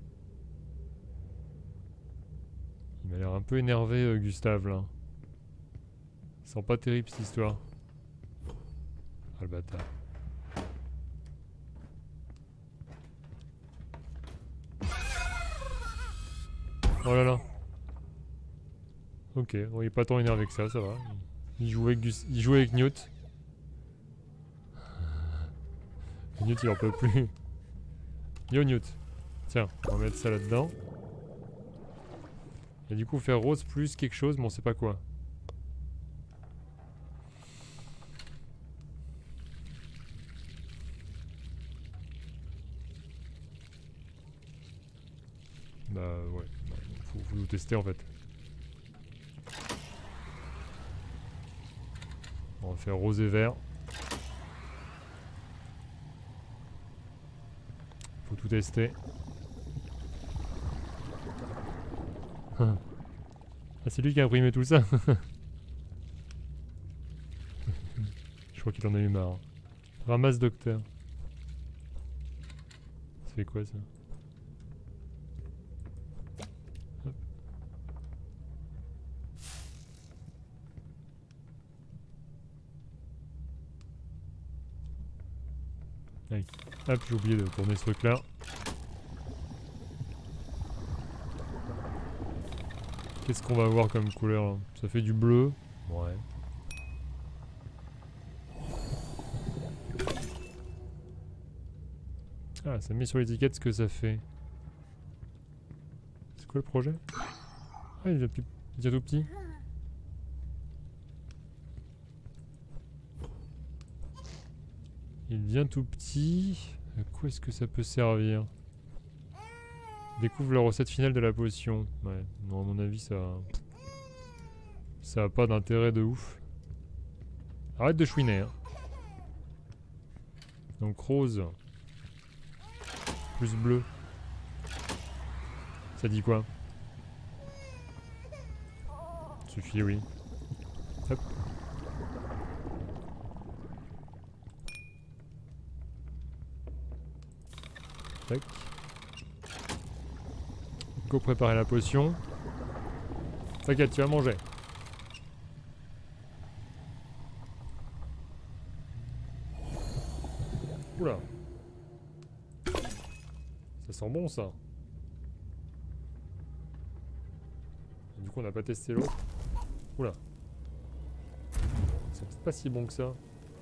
Il m'a l'air un peu énervé, Gustave, là. Il sent pas terrible, cette histoire. Ah, le bâtard. Oh là là. Ok, bon, il est pas tant énervé que ça va. Il jouait avec Newt. Newt il en peut plus. Yo Newt. Tiens, on va mettre ça là-dedans. Et du coup faire rose plus quelque chose, mais on sait pas quoi. Bah ouais, faut nous tester en fait. On va faire rose et vert. Faut tout tester. Ah, c'est lui qui a imprimé tout ça. Je crois qu'il en a eu marre. Ramasse docteur. Ça fait quoi ça? Hop. Allez. Hop, j'ai oublié de tourner ce truc là. Qu'est-ce qu'on va avoir comme couleur là? Ça fait du bleu. Ouais. Ah, ça met sur l'étiquette ce que ça fait. C'est quoi le projet? Ah, il est tout petit. Il devient tout petit. À quoi est-ce que ça peut servir? Découvre la recette finale de la potion. Ouais, non, à mon avis, ça a pas d'intérêt de ouf. Arrête de chouiner, hein. Donc rose. Plus bleu. Ça dit quoi? Suffit, oui. Hop. Tac. Go préparer la potion. T'inquiète, tu vas manger. Oula. Ça sent bon ça. Du coup on n'a pas testé l'autre. Oula. C'est peut-être pas si bon que ça.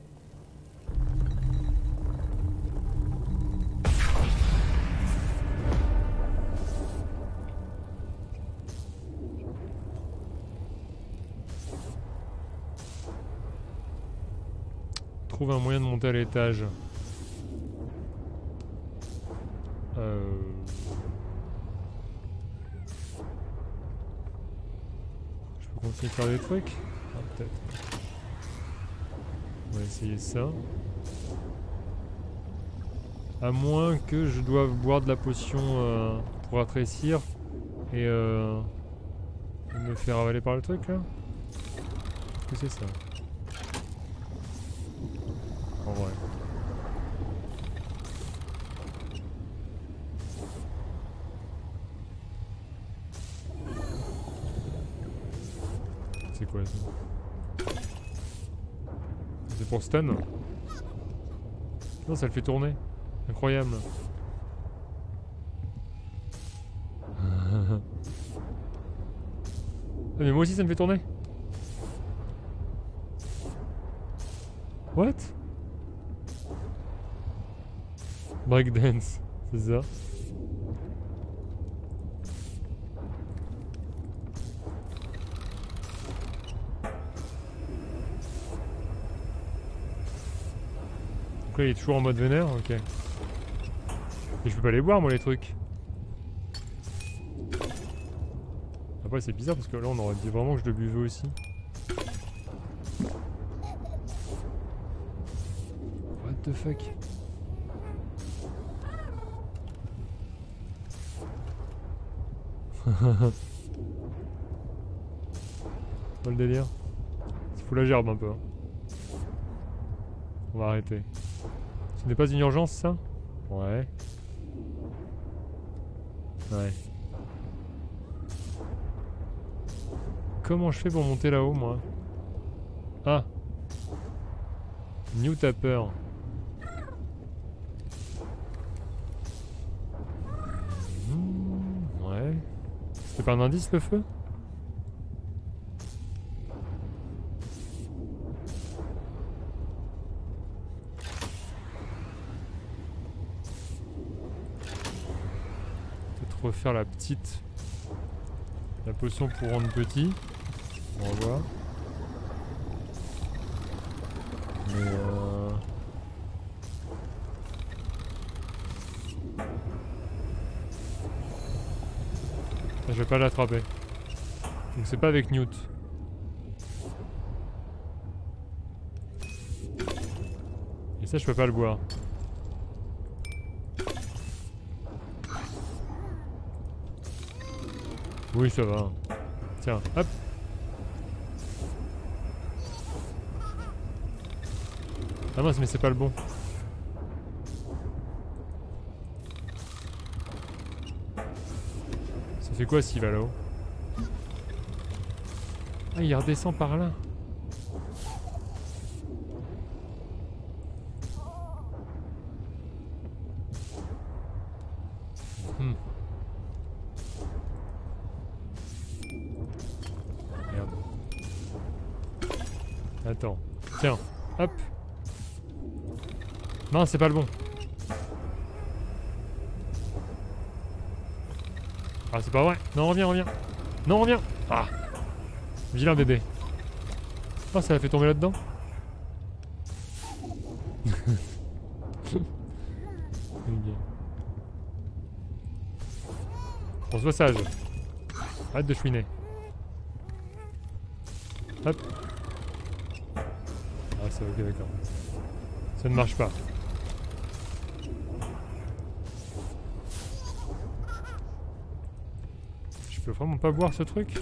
Trouve un moyen de monter à l'étage. Je peux continuer à faire des trucs? Ah, peut-être. On va essayer ça. À moins que je doive boire de la potion pour rétrécir et me faire avaler par le truc là. Qu'est-ce que c'est ça? En vrai. C'est quoi ça? C'est pour stun? Non, ça le fait tourner. Incroyable. Mais moi aussi ça me fait tourner. What? Breakdance, c'est ça. Donc là il est toujours en mode vénère, ok. Et je peux pas les boire moi les trucs. Après c'est bizarre parce que là on aurait dit vraiment que je le buvais aussi. What the fuck? Pas le délire. Il faut la gerbe un peu. On va arrêter. Ce n'est pas une urgence ça? Ouais. Ouais. Comment je fais pour monter là-haut moi? Ah. New Tapper. Ouais. C'est pas un indice le feu? Peut-être refaire la petite. La potion pour rendre petit. On va voir. Mais je vais pas l'attraper. Donc c'est pas avec Newt. Et ça je peux pas le boire. Oui ça va. Tiens, hop. Ah mince mais c'est pas le bon. Ça fait quoi s'il va là-haut? Ah il redescend par là. Merde. Attends. Tiens. Hop. Non c'est pas le bon. Ah c'est pas vrai. Non reviens, reviens. Non reviens. Ah. Vilain bébé. Oh ça l'a fait tomber là-dedans. On se voit sage. Arrête de chouiner. Hop. Ah c'est ok d'accord. Ça ne marche pas. Je peux vraiment pas boire ce truc?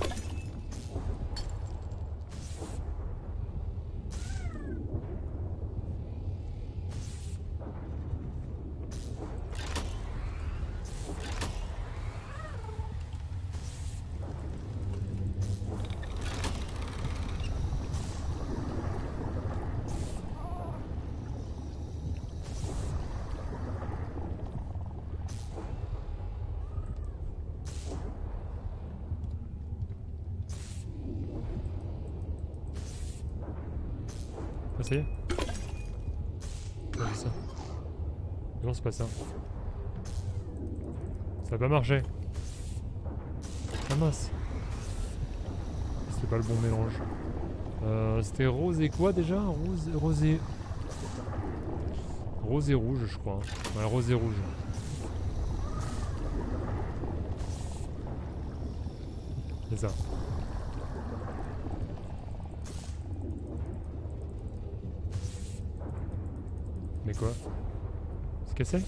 Ah ça y est? Ouais, c'est ça. Non c'est pas ça. Ça a pas marché. Ah mince. C'était pas le bon mélange. C'était rose et quoi déjà? Rose et rouge je crois. Ouais rose et rouge. C'est ça. Mais quoi? casser?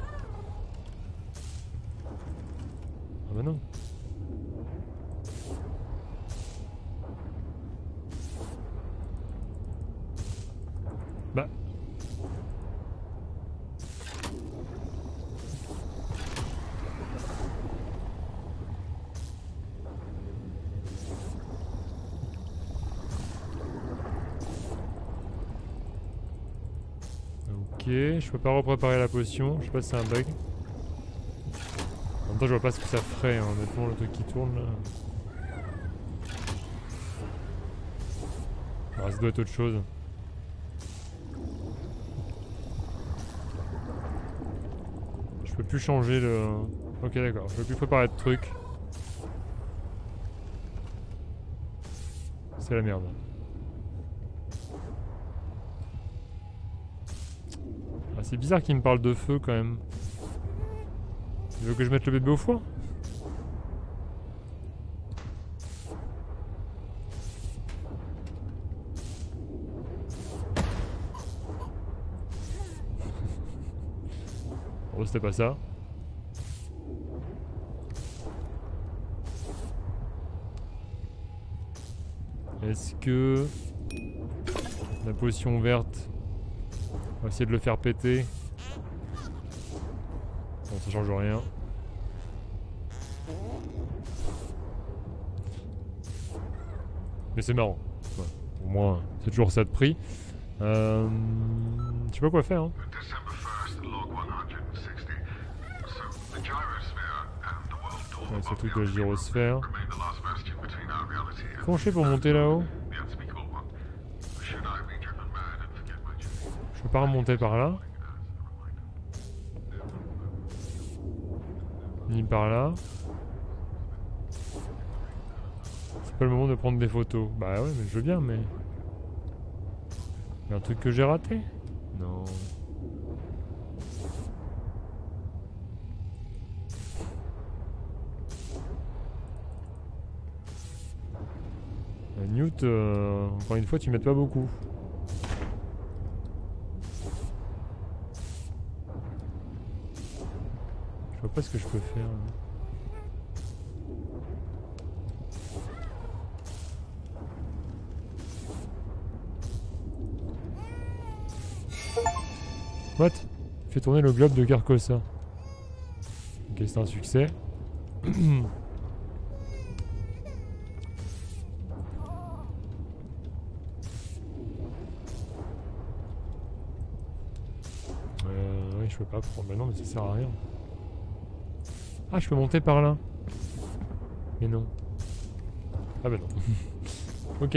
Ah bah non. Bah. Ok, je peux pas repréparer la potion, je sais pas si c'est un bug. En même temps je vois pas ce que ça ferait, hein, honnêtement le truc qui tourne là. Ah, ça doit être autre chose. Je peux plus changer le... Ok d'accord, je peux plus préparer de trucs. C'est la merde. Ah, c'est bizarre qu'il me parle de feu quand même. Il veut que je mette le bébé au four? Oh, c'était pas ça. Est-ce que la potion verte, on va essayer de le faire péter. Bon, ça change rien. Mais c'est marrant. Ouais. Au moins, c'est toujours ça de prix. Je sais pas quoi faire. Hein. Ouais, c'est le truc de la gyrosphère. Comment je fais pour monter là-haut? Je peux pas remonter par là. Ni par là. C'est pas le moment de prendre des photos. Bah ouais, mais je veux bien, mais... Il y a un truc que j'ai raté? Non. Newt, encore une fois, tu m'aides pas beaucoup. Je vois pas ce que je peux faire. What? Fais tourner le globe de Carcosa. Ok, c'est un succès. Oui, je peux pas prendre. Bah non, mais ça sert à rien. Ah, je peux monter par là. Mais non. Ah bah non. Ok.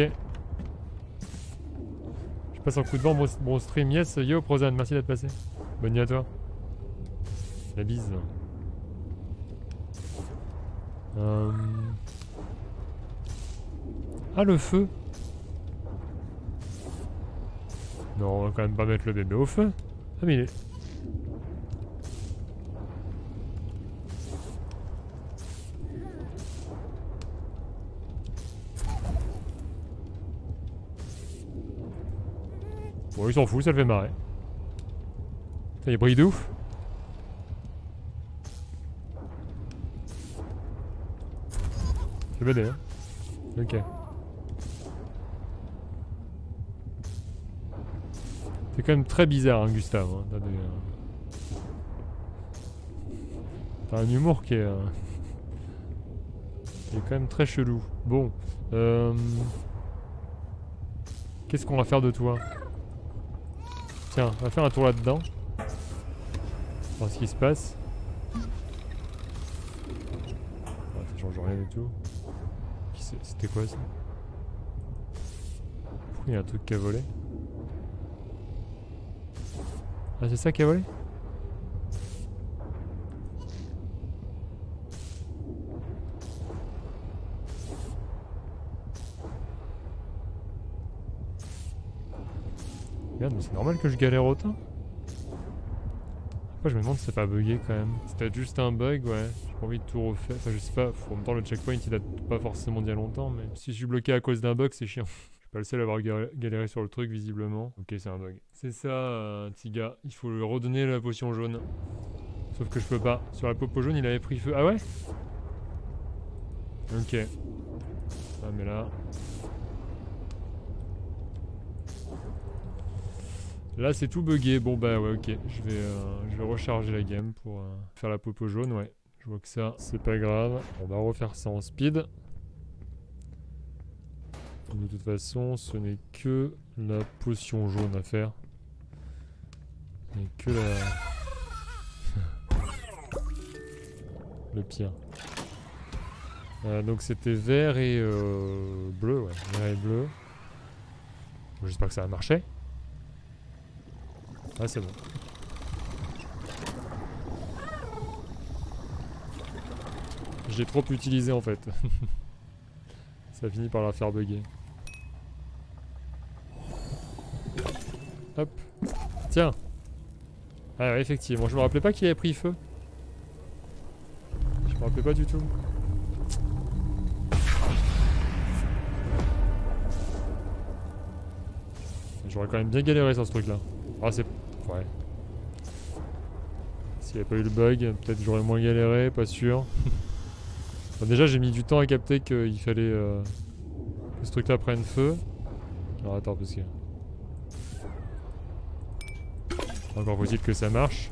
Je passe un coup de vent, bon stream. Yes, yo Prozan, merci d'être passé. Bonne nuit à toi. La bise. Ah, le feu. Non, on va quand même pas mettre le bébé au feu. Ah mais il est... Bon, il s'en fout, ça le fait marrer. Ça y est, brille de ouf. C'est BD, hein. Ok. C'est quand même très bizarre, hein, Gustave. Hein. T'as un humour qui est quand même très chelou. Bon. Qu'est-ce qu'on va faire de toi? Tiens, on va faire un tour là-dedans. Voir ce qui se passe. Ah, ça change rien du tout. C'était quoi ça? Pourquoi il y a un truc qui a volé? Ah, c'est ça qui a volé? Merde, mais c'est normal que je galère autant. Après, je me demande si c'est pas bugué quand même. C'est peut-être juste un bug, ouais. J'ai pas envie de tout refaire. Enfin, je sais pas. En même temps, le checkpoint il date pas forcément d'il y a longtemps, mais si je suis bloqué à cause d'un bug, c'est chiant. Je vais Pas le seul à avoir galéré sur le truc, visiblement. Ok, c'est un bug. C'est ça, petit gars. Il faut lui redonner la potion jaune. Sauf que je peux pas. Sur la popo jaune, il avait pris feu. Ah ouais? Ok. Ah, mais là... Là, c'est tout bugué. Bon, bah ouais, ok. Je vais recharger la game pour faire la popo jaune, ouais. Je vois que ça, c'est pas grave. On va refaire ça en speed. De toute façon, ce n'est que la potion jaune à faire. Et que la... le pire. Donc c'était vert et bleu, ouais. Vert et bleu. Bon, j'espère que ça a marché. Ah, c'est bon. Je l'ai trop utilisé en fait. Ça finit par la faire bugger. Hop. Tiens. Ah ouais, effectivement. Je me rappelais pas qu'il avait pris feu. Je me rappelais pas du tout. J'aurais quand même bien galéré sur ce truc là. Ah c'est... Ouais. S'il n'y avait pas eu le bug, peut-être j'aurais moins galéré, pas sûr. Bon, déjà j'ai mis du temps à capter qu'il fallait que ce truc là prenne feu. Alors attends parce que... Encore faut-il que ça marche.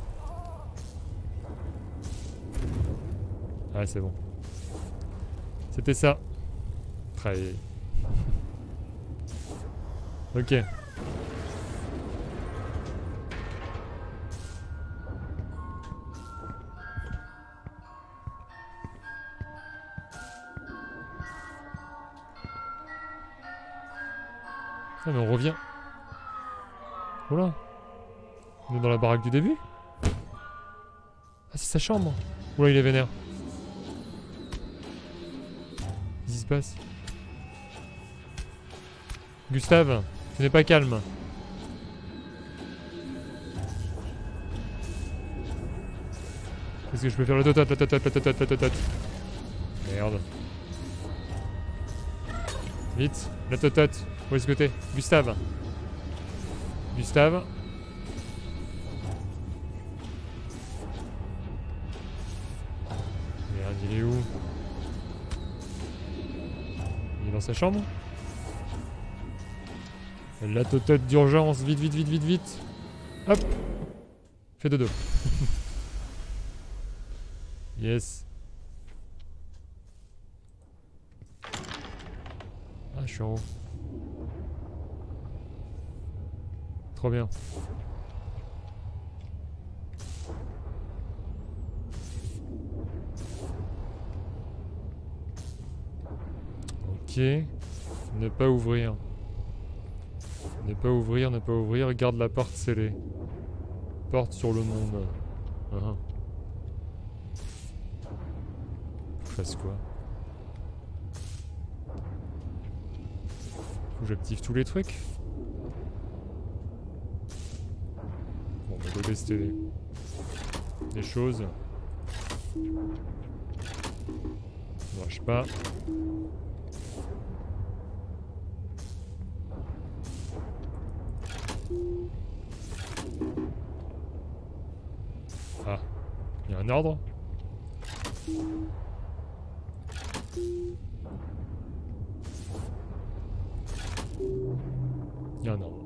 Ah c'est bon. C'était ça. Très... Ok. Ah mais on revient. Oula. On est dans la baraque du début. Ah c'est sa chambre. Oula il est vénère. Qu'est-ce qui se passe? Gustave, tu n'es pas calme. Qu'est-ce que je peux faire? Le totot, la totot. Merde. Vite, la totote. Où est-ce que t'es? Gustave. Gustave. Merde, il est où? Il est dans sa chambre? La totote d'urgence, vite, vite, vite, vite, vite. Hop. Fais dodo. Yes. Ah, je suis en haut. Trop bien. Ok. Ne pas ouvrir. Ne pas ouvrir, ne pas ouvrir. Garde la porte scellée. Porte sur le monde. Faut que je fasse quoi? Faut que j'active tous les trucs. Bon, on va tester des choses. Ça marche pas. Ah, il y a un ordre. Il y a un ordre.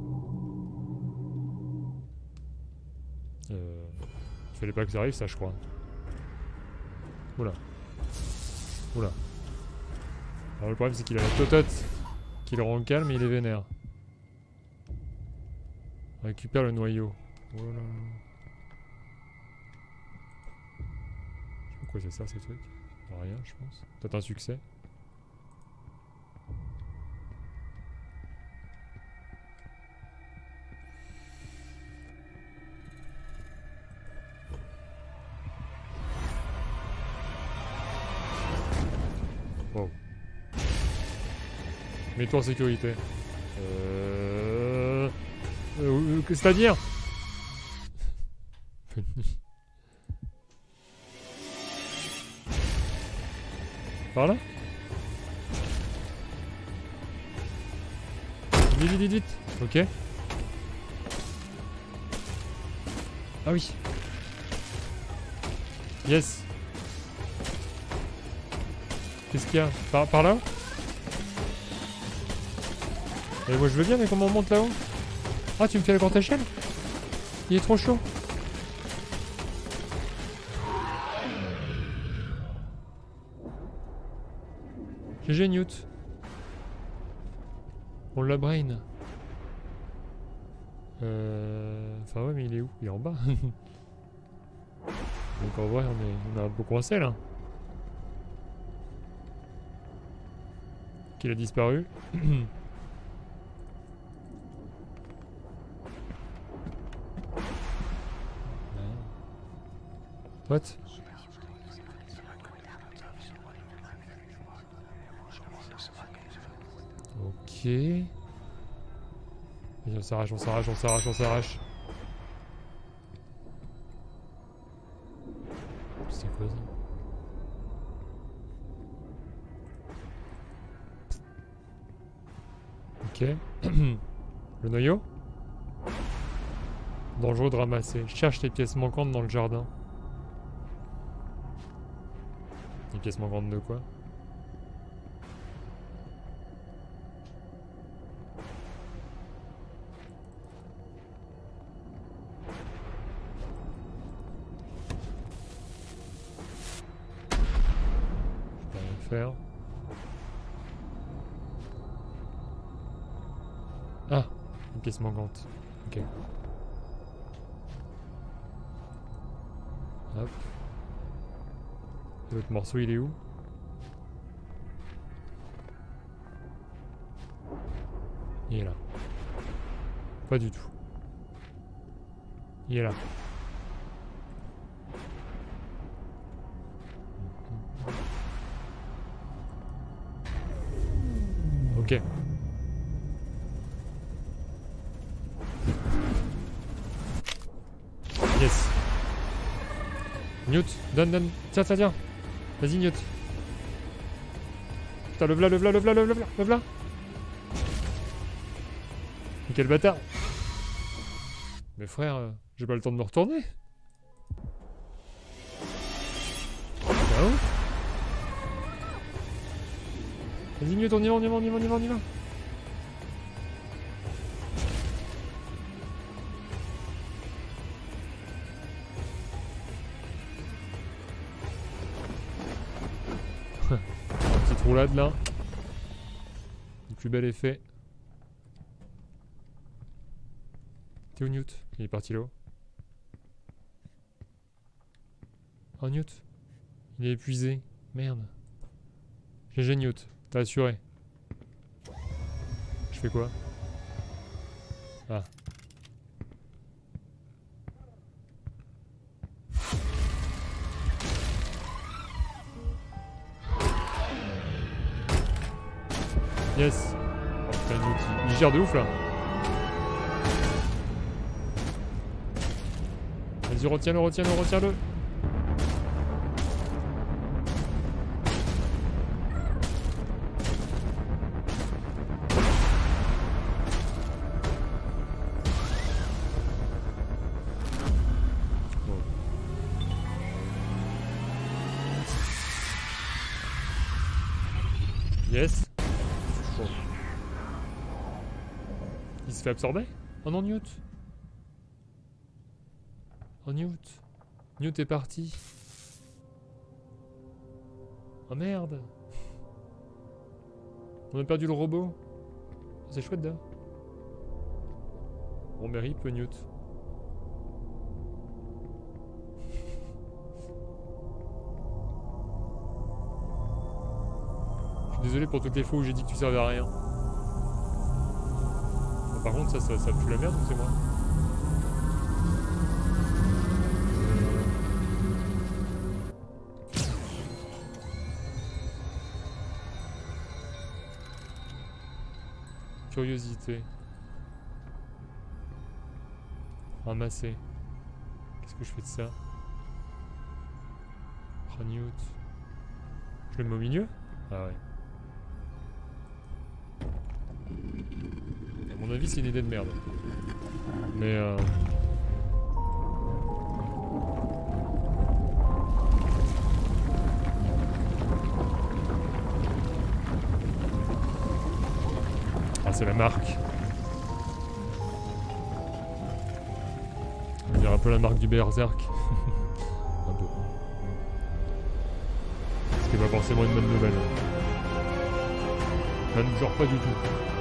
Il fallait pas que ça arrive, ça, je crois. Oula. Oula. Alors le problème, c'est qu'il a la totote qui le rend calme et il est vénère. On récupère le noyau. Oh là là. Pourquoi ça sert ces trucs? Rien, je pense. Peut-être un succès. Wow. Mets-toi en sécurité. C'est-à-dire? Par là? vite, vite. Ok. Ah oui. Yes. Qu'est-ce qu'il y a? Par là? Et moi je veux bien, mais comment on monte là-haut? Ah, tu me fais la grande échelle? Il est trop chaud. GG Newt. On l'a brain. Enfin ouais, mais il est où? Il est en bas. Donc en vrai on est un peu coincé là. Qu'il a disparu. What? Ok. Vas-y, on s'arrache, on s'arrache, on s'arrache, on s'arrache. C'est quoi ça? Ok. Le noyau? Dangereux de ramasser. Je cherche les pièces manquantes dans le jardin. Les pièces manquantes de quoi? Je peux rien faire. Ah! Une pièce manquante. Ok. Hop. L'autre morceau il est où? Il est là. Pas du tout. Il est là. Ok. Yes. Newt, donne. Tiens. Vas-y Newt. Putain, le v'là. Mais quel bâtard. Mais frère, j'ai pas le temps de me retourner. Ah ouais. Vas-y Newt, on y va. Petite roulade là. Le plus bel effet. T'es où Newt? Il est parti là-haut. Oh Newt. Il est épuisé. Merde. GG Newt. T'as assuré. Je fais quoi? Ah. Yes. Oh putain Newt, il gère de ouf là. Vas-y, retiens-le. Yes. Il se fait absorber? Oh non, Newt. Oh Newt. Newt est parti. Oh merde. On a perdu le robot. C'est chouette d'ailleurs. Bon mais rip Newt. Je suis désolé pour toutes les fois où j'ai dit que tu servais à rien. Bon, par contre ça pue la merde ou c'est moi? Curiosité. Ramasser. Qu'est-ce que je fais de ça? Oh Newt. Je le mets au milieu? Ah ouais. mon avis, c'est une idée de merde. Mais ah, c'est la marque. On dirait un peu la marque du Berserk. Un peu. Ce qui n'est pas forcément une bonne nouvelle. Même genre pas du tout.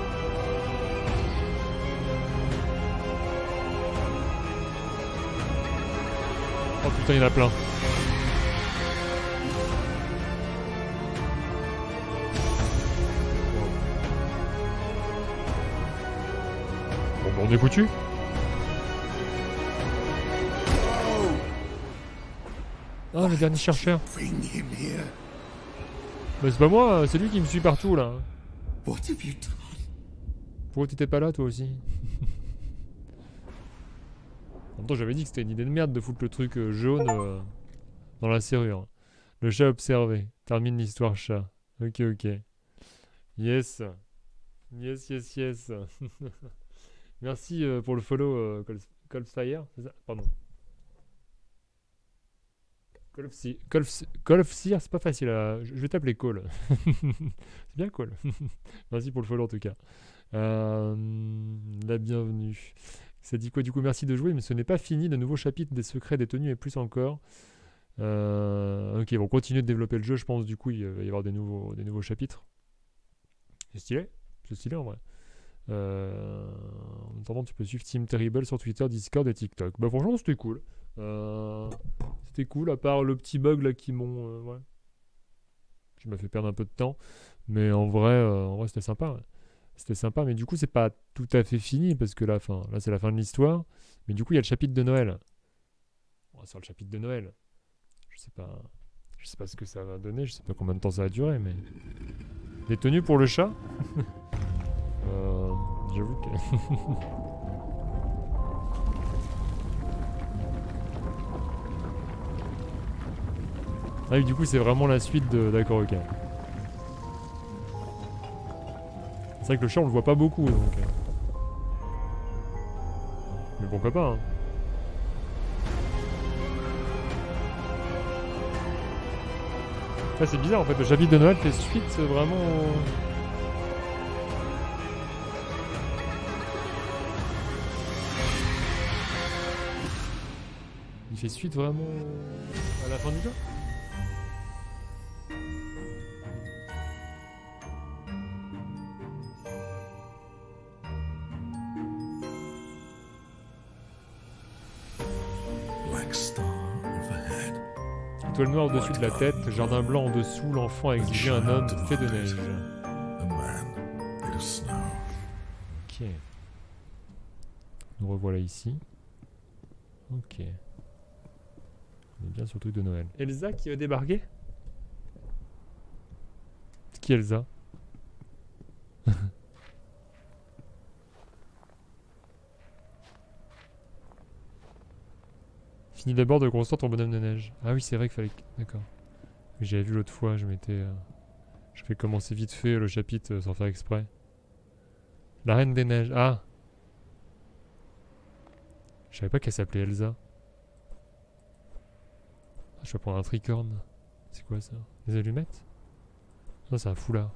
Oh putain, il y en a plein. Bon, bah, on est foutu. Oh, le dernier chercheur. Bah, c'est pas moi, c'est lui qui me suit partout là. Pourquoi t'étais pas là toi aussi? En même temps, j'avais dit que c'était une idée de merde de foutre le truc jaune dans la serrure. Le chat observé. Termine l'histoire chat. Ok, ok. Yes. Yes, yes, yes. Merci pour le follow, Colfire, c'est ça? Pardon. Colfire, c'est pas facile à... Je vais t'appeler Cole. C'est bien Cole. Merci pour le follow en tout cas. La bienvenue. Ça dit quoi du coup? Merci de jouer, mais ce n'est pas fini. De nouveaux chapitres des secrets détenus et plus encore. Ok, bon, continuer de développer le jeu, je pense. Du coup, il va y avoir des nouveaux chapitres. C'est stylé. C'est stylé en vrai. En attendant, tu peux suivre Team Terrible sur Twitter, Discord et TikTok. Bah franchement, c'était cool. C'était cool, à part le petit bug là qui ouais, qui m'a fait perdre un peu de temps. Mais en vrai c'était sympa. Ouais. C'était sympa, mais du coup, c'est pas tout à fait fini parce que là c'est la fin de l'histoire. Mais du coup, il y a le chapitre de Noël. On va sur le chapitre de Noël. Je sais pas ce que ça va donner. Je sais pas combien de temps ça va durer, mais des tenues pour le chat. J'avoue que... Ah oui, du coup, c'est vraiment la suite de... D'accord, ok. C'est vrai que le chat, on le voit pas beaucoup, donc... Mais pourquoi pas, hein. Ça, c'est bizarre, en fait. Le chapitre de Noël fait suite, vraiment... Il fait suite vraiment à la fin du jeu. Étoile noire au-dessus de la tête, jardin blanc en dessous, l'enfant a exigé un homme fait de neige. Ok. Nous revoilà ici. Ok. On est bien sur le truc de Noël. Elsa qui va débarquer? C'est qui Elsa? Finis d'abord de construire ton bonhomme de neige. Ah oui, c'est vrai qu'il fallait... D'accord. J'avais vu l'autre fois, je m'étais... Je vais commencer vite fait le chapitre sans faire exprès. La Reine des Neiges. Ah! Je savais pas qu'elle s'appelait Elsa. Ah, je vais prendre un tricorne. C'est quoi ça? Des allumettes? Non, c'est un foulard.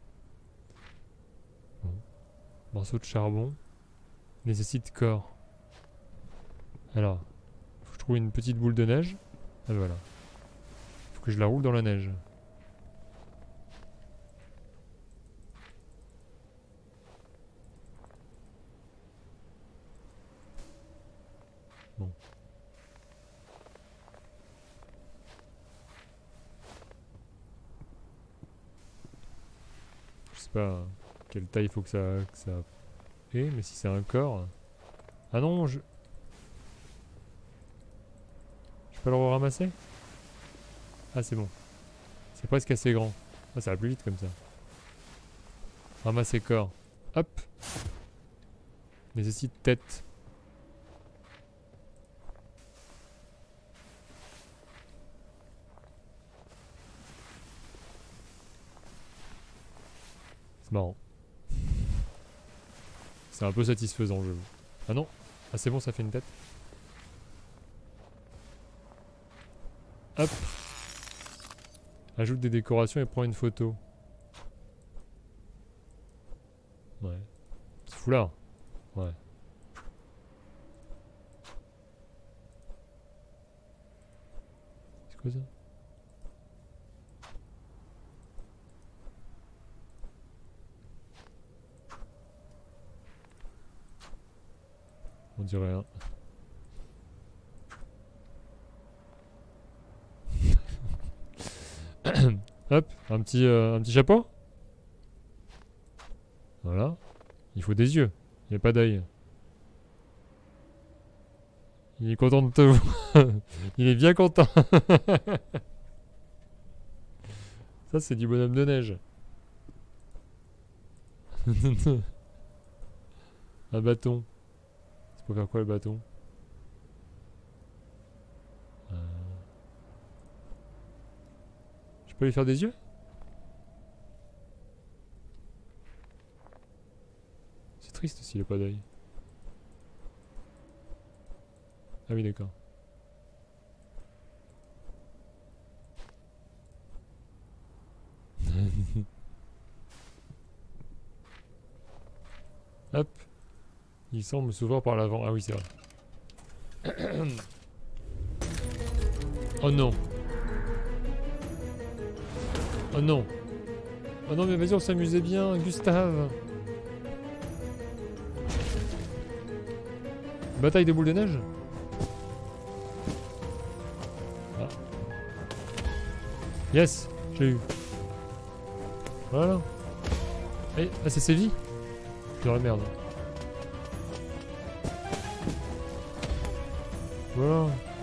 Bon. Morceau de charbon. Nécessite corps. Alors. Faut que je trouve une petite boule de neige. Ah voilà. Faut que je la roule dans la neige. Bon. Je sais pas quelle taille il faut que ça ait, mais si c'est un corps... Ah non, je peux le ramasser? Ah c'est bon. C'est presque assez grand. Ah ça va plus vite comme ça. Ramasser corps. Hop. Nécessite tête. C'est marrant. C'est un peu satisfaisant, je vous. Ah non. Ah c'est bon, ça fait une tête. Hop. Ajoute des décorations et prends une photo. Ouais. C'est foulard. Ouais. C'est quoi ça? On dirait rien. Hop, un petit chapeau. Voilà. Il faut des yeux. Il n'y a pas d'œil. Il est content de te voir. Il est bien content. Ça, c'est du bonhomme de neige. Un bâton. C'est pour faire quoi le bâton? Je peux lui faire des yeux? C'est triste s'il a pas d'œil. Ah oui, d'accord. Hop. Il semble s'ouvrir par l'avant. Ah oui, c'est vrai. Oh non. Oh non. Oh non, mais vas-y, on s'amusait bien, Gustave. Bataille de boules de neige? Ah. Yes, j'ai eu. Voilà. Eh, ah, c'est Séville? Oh merde. Voilà.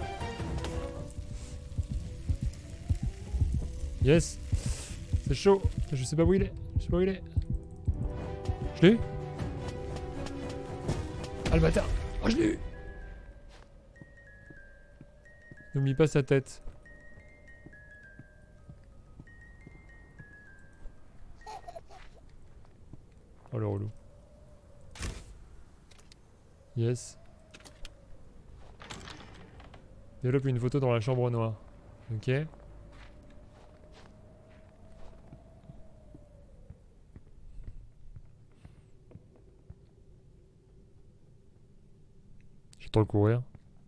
Yes. C'est chaud. Je sais pas où il est. Je sais pas où il est. Je l'ai eu? Ah le bâtard. Oh je l'ai eu. N'oublie pas sa tête. Oh le relou. Yes. Développe une photo dans la chambre noire. Ok. J'ai trop courir.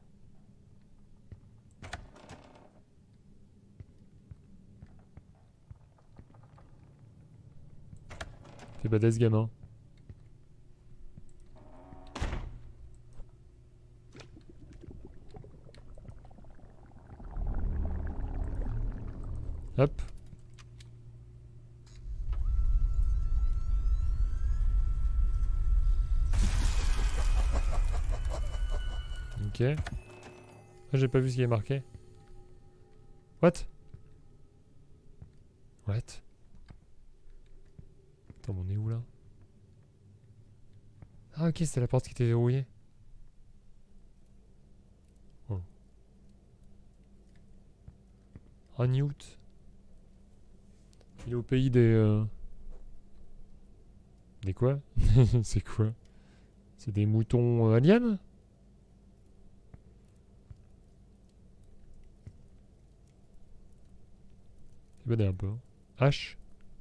Fais badass gamin. Hop. Ok. Ah, j'ai pas vu ce qui est marqué. What? What? Attends, on est où là? Ah ok, c'est la porte qui était verrouillée. Oh. Ah, Newt. Il est au pays des... Des quoi? C'est quoi? C'est des moutons aliens? Badé un peu. H.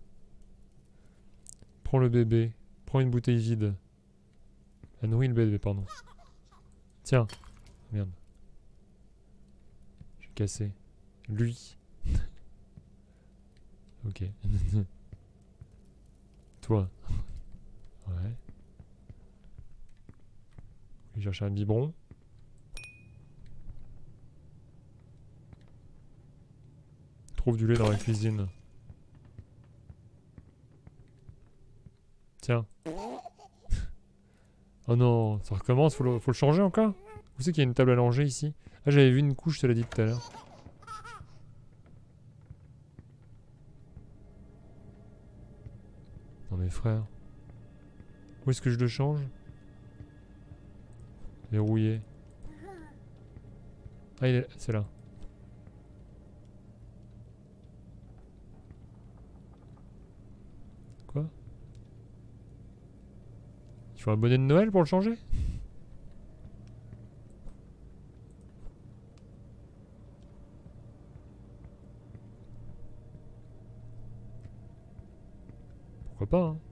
Prends le bébé. Prends une bouteille vide. Ah, nourris le bébé, pardon. Tiens. Merde. Je suis cassé. Lui. Ok. Toi. Ouais. Je vais chercher un biberon. Trouve du lait dans la cuisine. Tiens. Oh non, ça recommence, faut le changer encore? Où c'est qu'il y a une table à langer ici? Ah, j'avais vu une couche, je te l'ai dit tout à l'heure. Non mais frère. Où est-ce que je le change? Verrouillé. Ah, c'est là. Quoi? Il faut un bonnet de Noël pour le changer? Pourquoi pas, hein?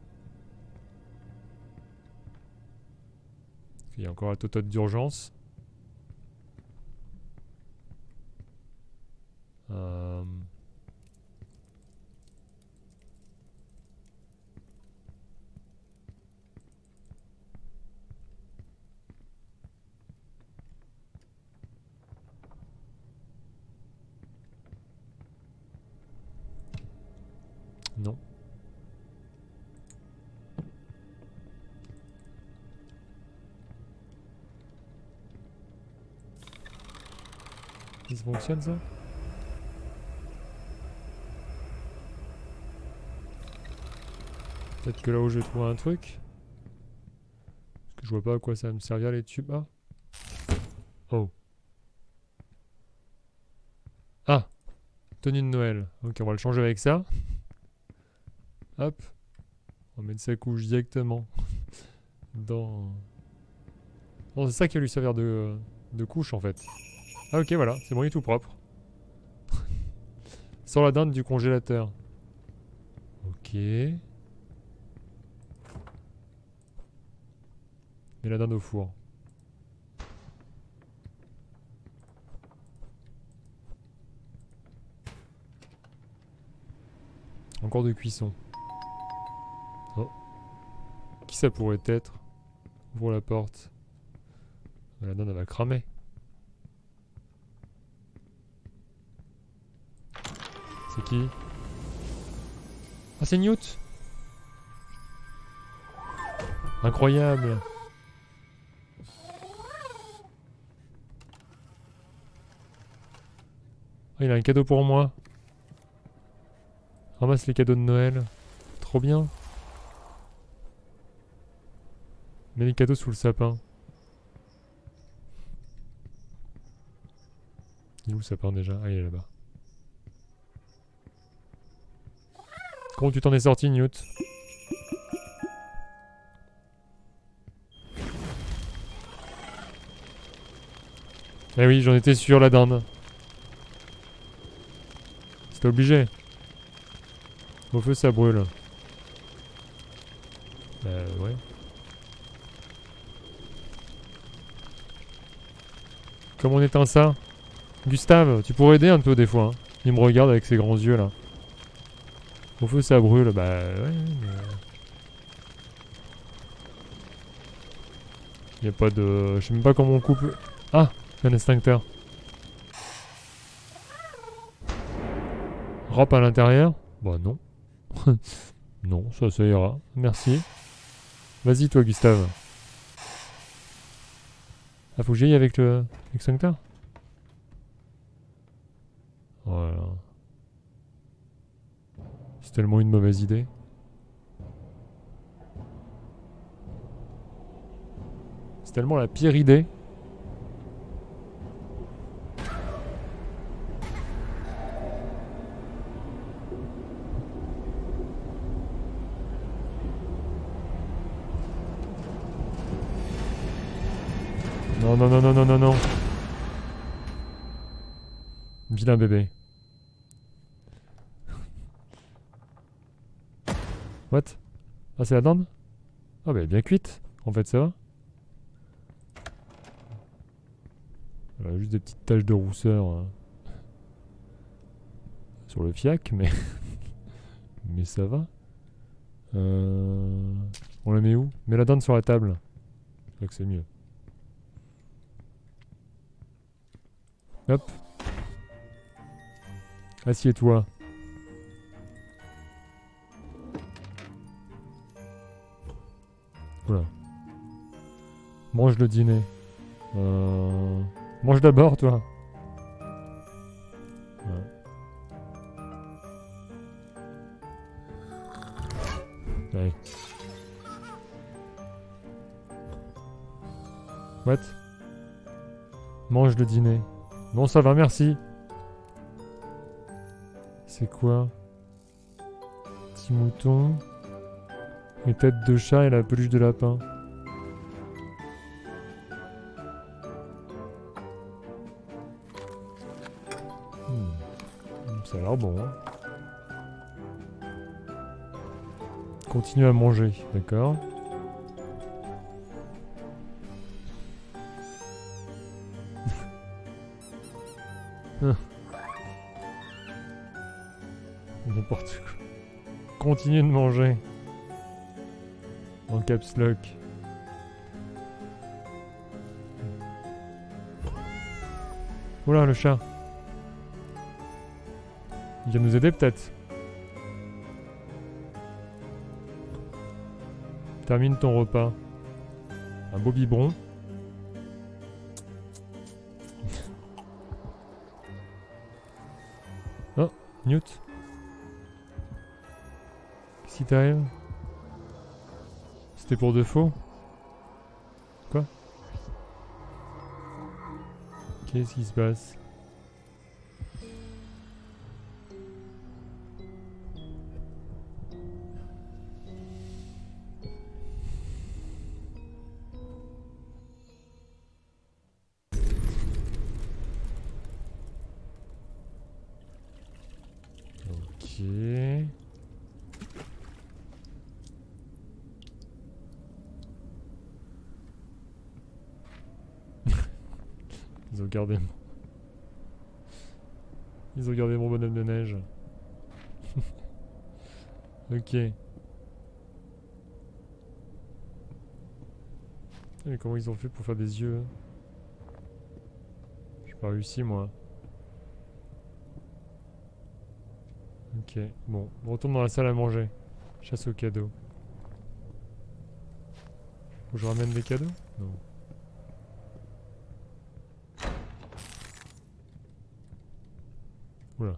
Il y a encore la totote d'urgence. Non. Ça fonctionne ça? Peut-être que là où je vais trouver un truc. Parce que je vois pas à quoi ça va me servir les tubes. Ah. Oh. Ah. Tenue de Noël. Ok, on va le changer avec ça. Hop. On va mettre sa couche directement dans... Non, c'est ça qui va lui servir de couche en fait. Ah ok, voilà. C'est bon, il est tout propre. Sans la dinde du congélateur. Ok. Mets la dinde au four. Encore de cuisson. Oh. Qui ça pourrait être? Ouvre la porte. La dinde elle va cramer. C'est qui? Ah c'est Newt! Incroyable! Oh, il a un cadeau pour moi. Ramasse les cadeaux de Noël. Trop bien. Mets les cadeaux sous le sapin. Il est où le sapin déjà? Ah il est là-bas. Comment tu t'en es sorti, Newt? Eh oui, j'en étais sûr, la dinde. C'était obligé. Au feu, ça brûle. Ouais. Comment on éteint ça? Gustave, tu pourrais aider un peu des fois. Hein. Il me regarde avec ses grands yeux là. Au feu, ça brûle. Bah ouais, mais... Y a pas de... Je sais même pas comment on coupe... Ah, un extincteur. Rap à l'intérieur? Bah non. Non, ça ira. Merci. Vas-y toi Gustave. Ah faut que j'y aille avec le extincteur? Voilà. C'est tellement une mauvaise idée. C'est tellement la pire idée. Non, non, non, non, non, non, non. Vilain bébé. What? Ah, c'est la dinde? Ah, bah, elle est bien cuite. En fait, ça va. Elle a juste des petites taches de rousseur sur le fiac, mais... mais ça va. On la met où? Mets la dinde sur la table. Je crois que c'est mieux. Hop. Assieds-toi. Voilà. Mange le dîner. Mange d'abord, toi. Ouais. Allez. What? Mange le dîner. Non, ça va, merci. C'est quoi? Petit mouton. Les têtes de chat et la peluche de lapin. Ça a l'air bon, hein. Continue à manger, d'accord. N'importe quoi. Continue de manger. En caps lock. Oula, le chat. Il vient nous aider peut-être. Termine ton repas. Un beau biberon. Oh, Newt. Qu'est-ce qui t'arrive? C'était pour de faux? Quoi? Qu'est-ce qui se passe? Ok. Ils ont gardé mon... Ils ont gardé mon bonhomme de neige. Ok. Mais comment ils ont fait pour faire des yeux? J'ai pas réussi moi. Ok, bon, on retourne dans la salle à manger. Chasse aux cadeaux. Faut que je ramène des cadeaux? Non. Oula.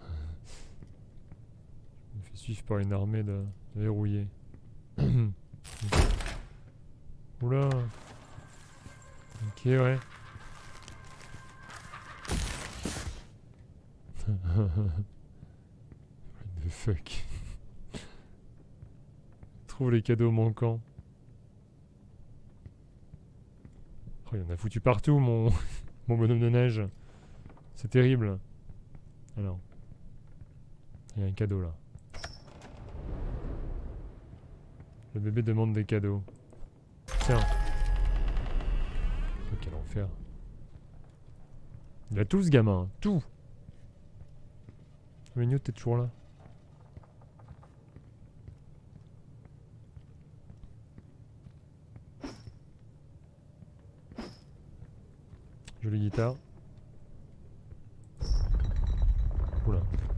Je me fais suivre par une armée de verrouillés. Oula. Ok, ouais. The fuck. Trouve les cadeaux manquants. Oh, il y en a foutu partout, mon bonhomme de neige. C'est terrible. Alors. Il y a un cadeau là. Le bébé demande des cadeaux. Tiens. Oh, quel enfer. Il a tout ce gamin. Tout. Mais Newt, t'es toujours là. Jolie guitare. Oula.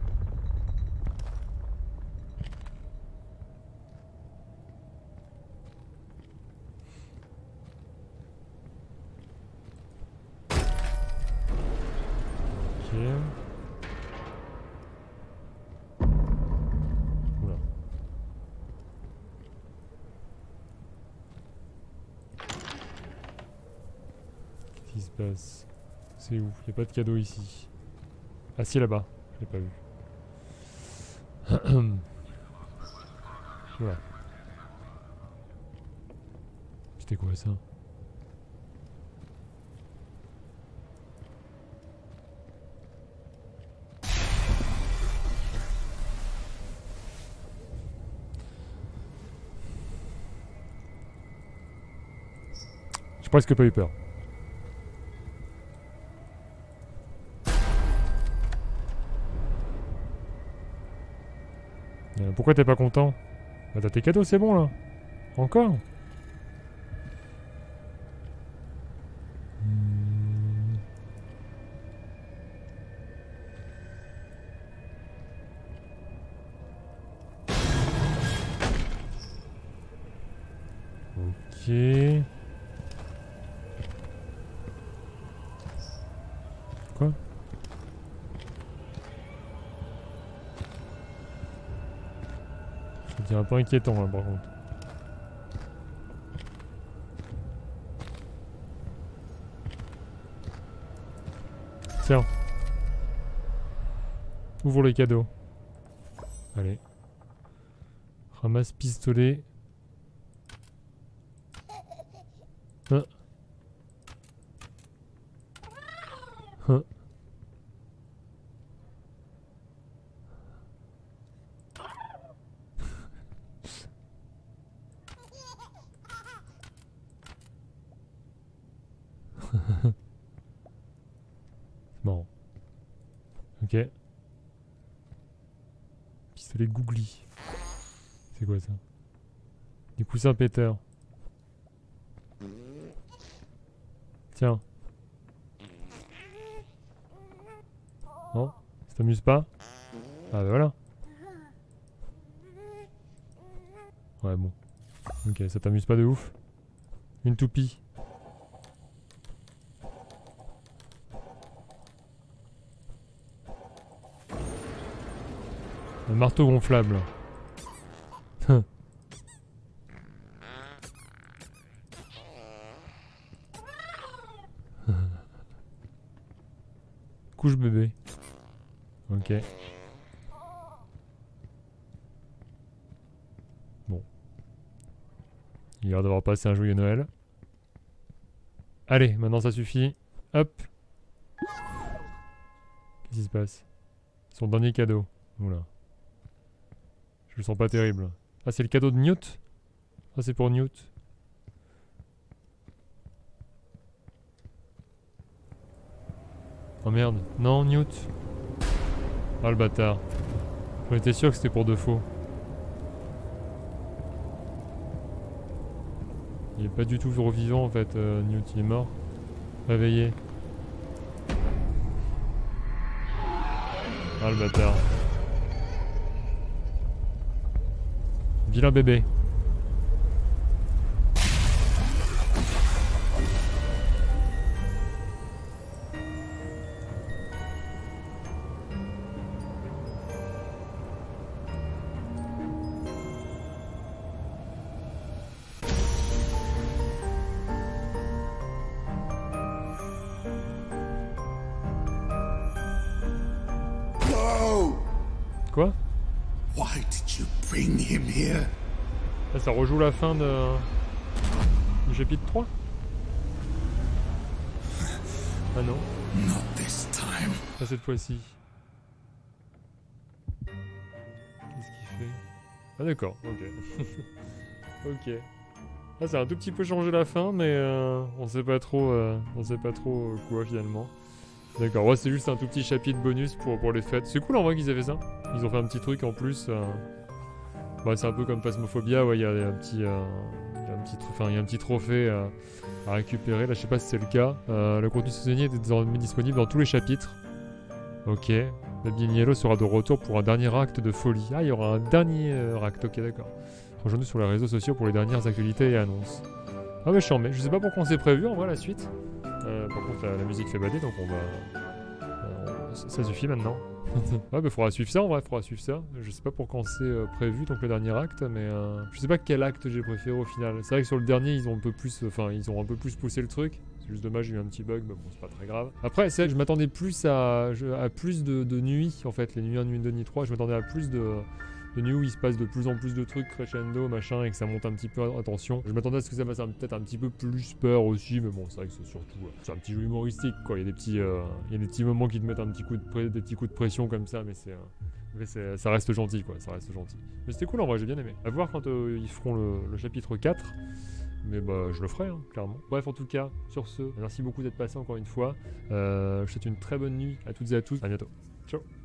Ok. Oula. Qu'est-ce qui se passe? C'est où? Y'a pas de cadeau ici. Ah si, là-bas. Je l'ai pas vu. Voilà. C'était quoi ça? J'ai presque pas eu peur. Pourquoi t'es pas content? Bah t'as tes cadeaux, c'est bon là. Encore? Ok. Quoi? C'est un peu inquiétant là par contre. Tiens. Ouvre les cadeaux. Allez. Ramasse pistolet Ok. Pistolet googly. C'est quoi ça? Des coussins péteurs. Tiens. Non? Ça t'amuse pas? Ah bah voilà. Ouais bon. Ok, ça t'amuse pas de ouf? Une toupie. Un marteau gonflable. Couche bébé. Ok. Bon. Il a l'air d'avoir passé un joyeux Noël. Allez, maintenant ça suffit. Hop. Qu'est-ce qui se passe? Son dernier cadeau. Oula. Je le sens pas terrible. Ah, c'est le cadeau de Newt? Ah, c'est pour Newt. Oh merde. Non, Newt. Ah, le bâtard. J'en étais sûr que c'était pour de faux. Il est pas du tout revivant en fait, Newt. Il est mort. Réveillé. Ah, le bâtard. Vilain bébé. Quoi? Why did you bring him here? Là, ça rejoue la fin de... du chapitre 3? Ah non. Not this time. Pas cette fois-ci. Qu'est-ce qu'il fait? Ah d'accord, ok. Ok. Là, ça a un tout petit peu changé la fin, mais on sait pas trop, quoi finalement. D'accord, ouais, c'est juste un tout petit chapitre bonus pour les fêtes. C'est cool en vrai qu'ils aient fait ça. Ils ont fait un petit truc en plus. Ouais, c'est un peu comme Phasmophobia, ouais, il y a un petit, il y a un petit trophée à récupérer. Là, je sais pas si c'est le cas. Le contenu saisonnier est désormais disponible dans tous les chapitres. Ok. Baby Yellow sera de retour pour un dernier acte de folie. Ah, il y aura un dernier acte, ok, d'accord. Rejoignez-nous sur les réseaux sociaux pour les dernières actualités et annonces. Ah, mais je suis en mai. Je sais pas pour quand c'est prévu en vrai la suite. Par contre, la musique fait bader, donc on va. Ça suffit maintenant. Ouais, bah faudra suivre ça en vrai, faudra suivre ça. Je sais pas pour quand c'est prévu, donc le dernier acte, mais je sais pas quel acte j'ai préféré au final. C'est vrai que sur le dernier, ils ont un peu plus, ils ont un peu plus poussé le truc. C'est juste dommage, j'ai eu un petit bug, mais bon, c'est pas très grave. Après, c'est vrai que je m'attendais plus à plus de nuits, en fait, les nuits 1, nuit 2, nuit 3. Je m'attendais à plus de nuits où il se passe de plus en plus de trucs, crescendo, machin, et que ça monte un petit peu en tension. Je m'attendais à ce que ça fasse peut-être un petit peu plus peur aussi, mais bon, c'est vrai que c'est surtout... c'est un petit jeu humoristique, quoi. Il y a des petits moments qui te mettent un petit coup des petits coups de pression comme ça, mais ça reste gentil, quoi. Ça reste gentil. Mais c'était cool, en vrai, j'ai bien aimé. À voir quand ils feront le chapitre 4. Mais bah, je le ferai, hein, clairement. Bref, en tout cas, sur ce, merci beaucoup d'être passé encore une fois. Je vous souhaite une très bonne nuit à toutes et à tous. À bientôt. Ciao.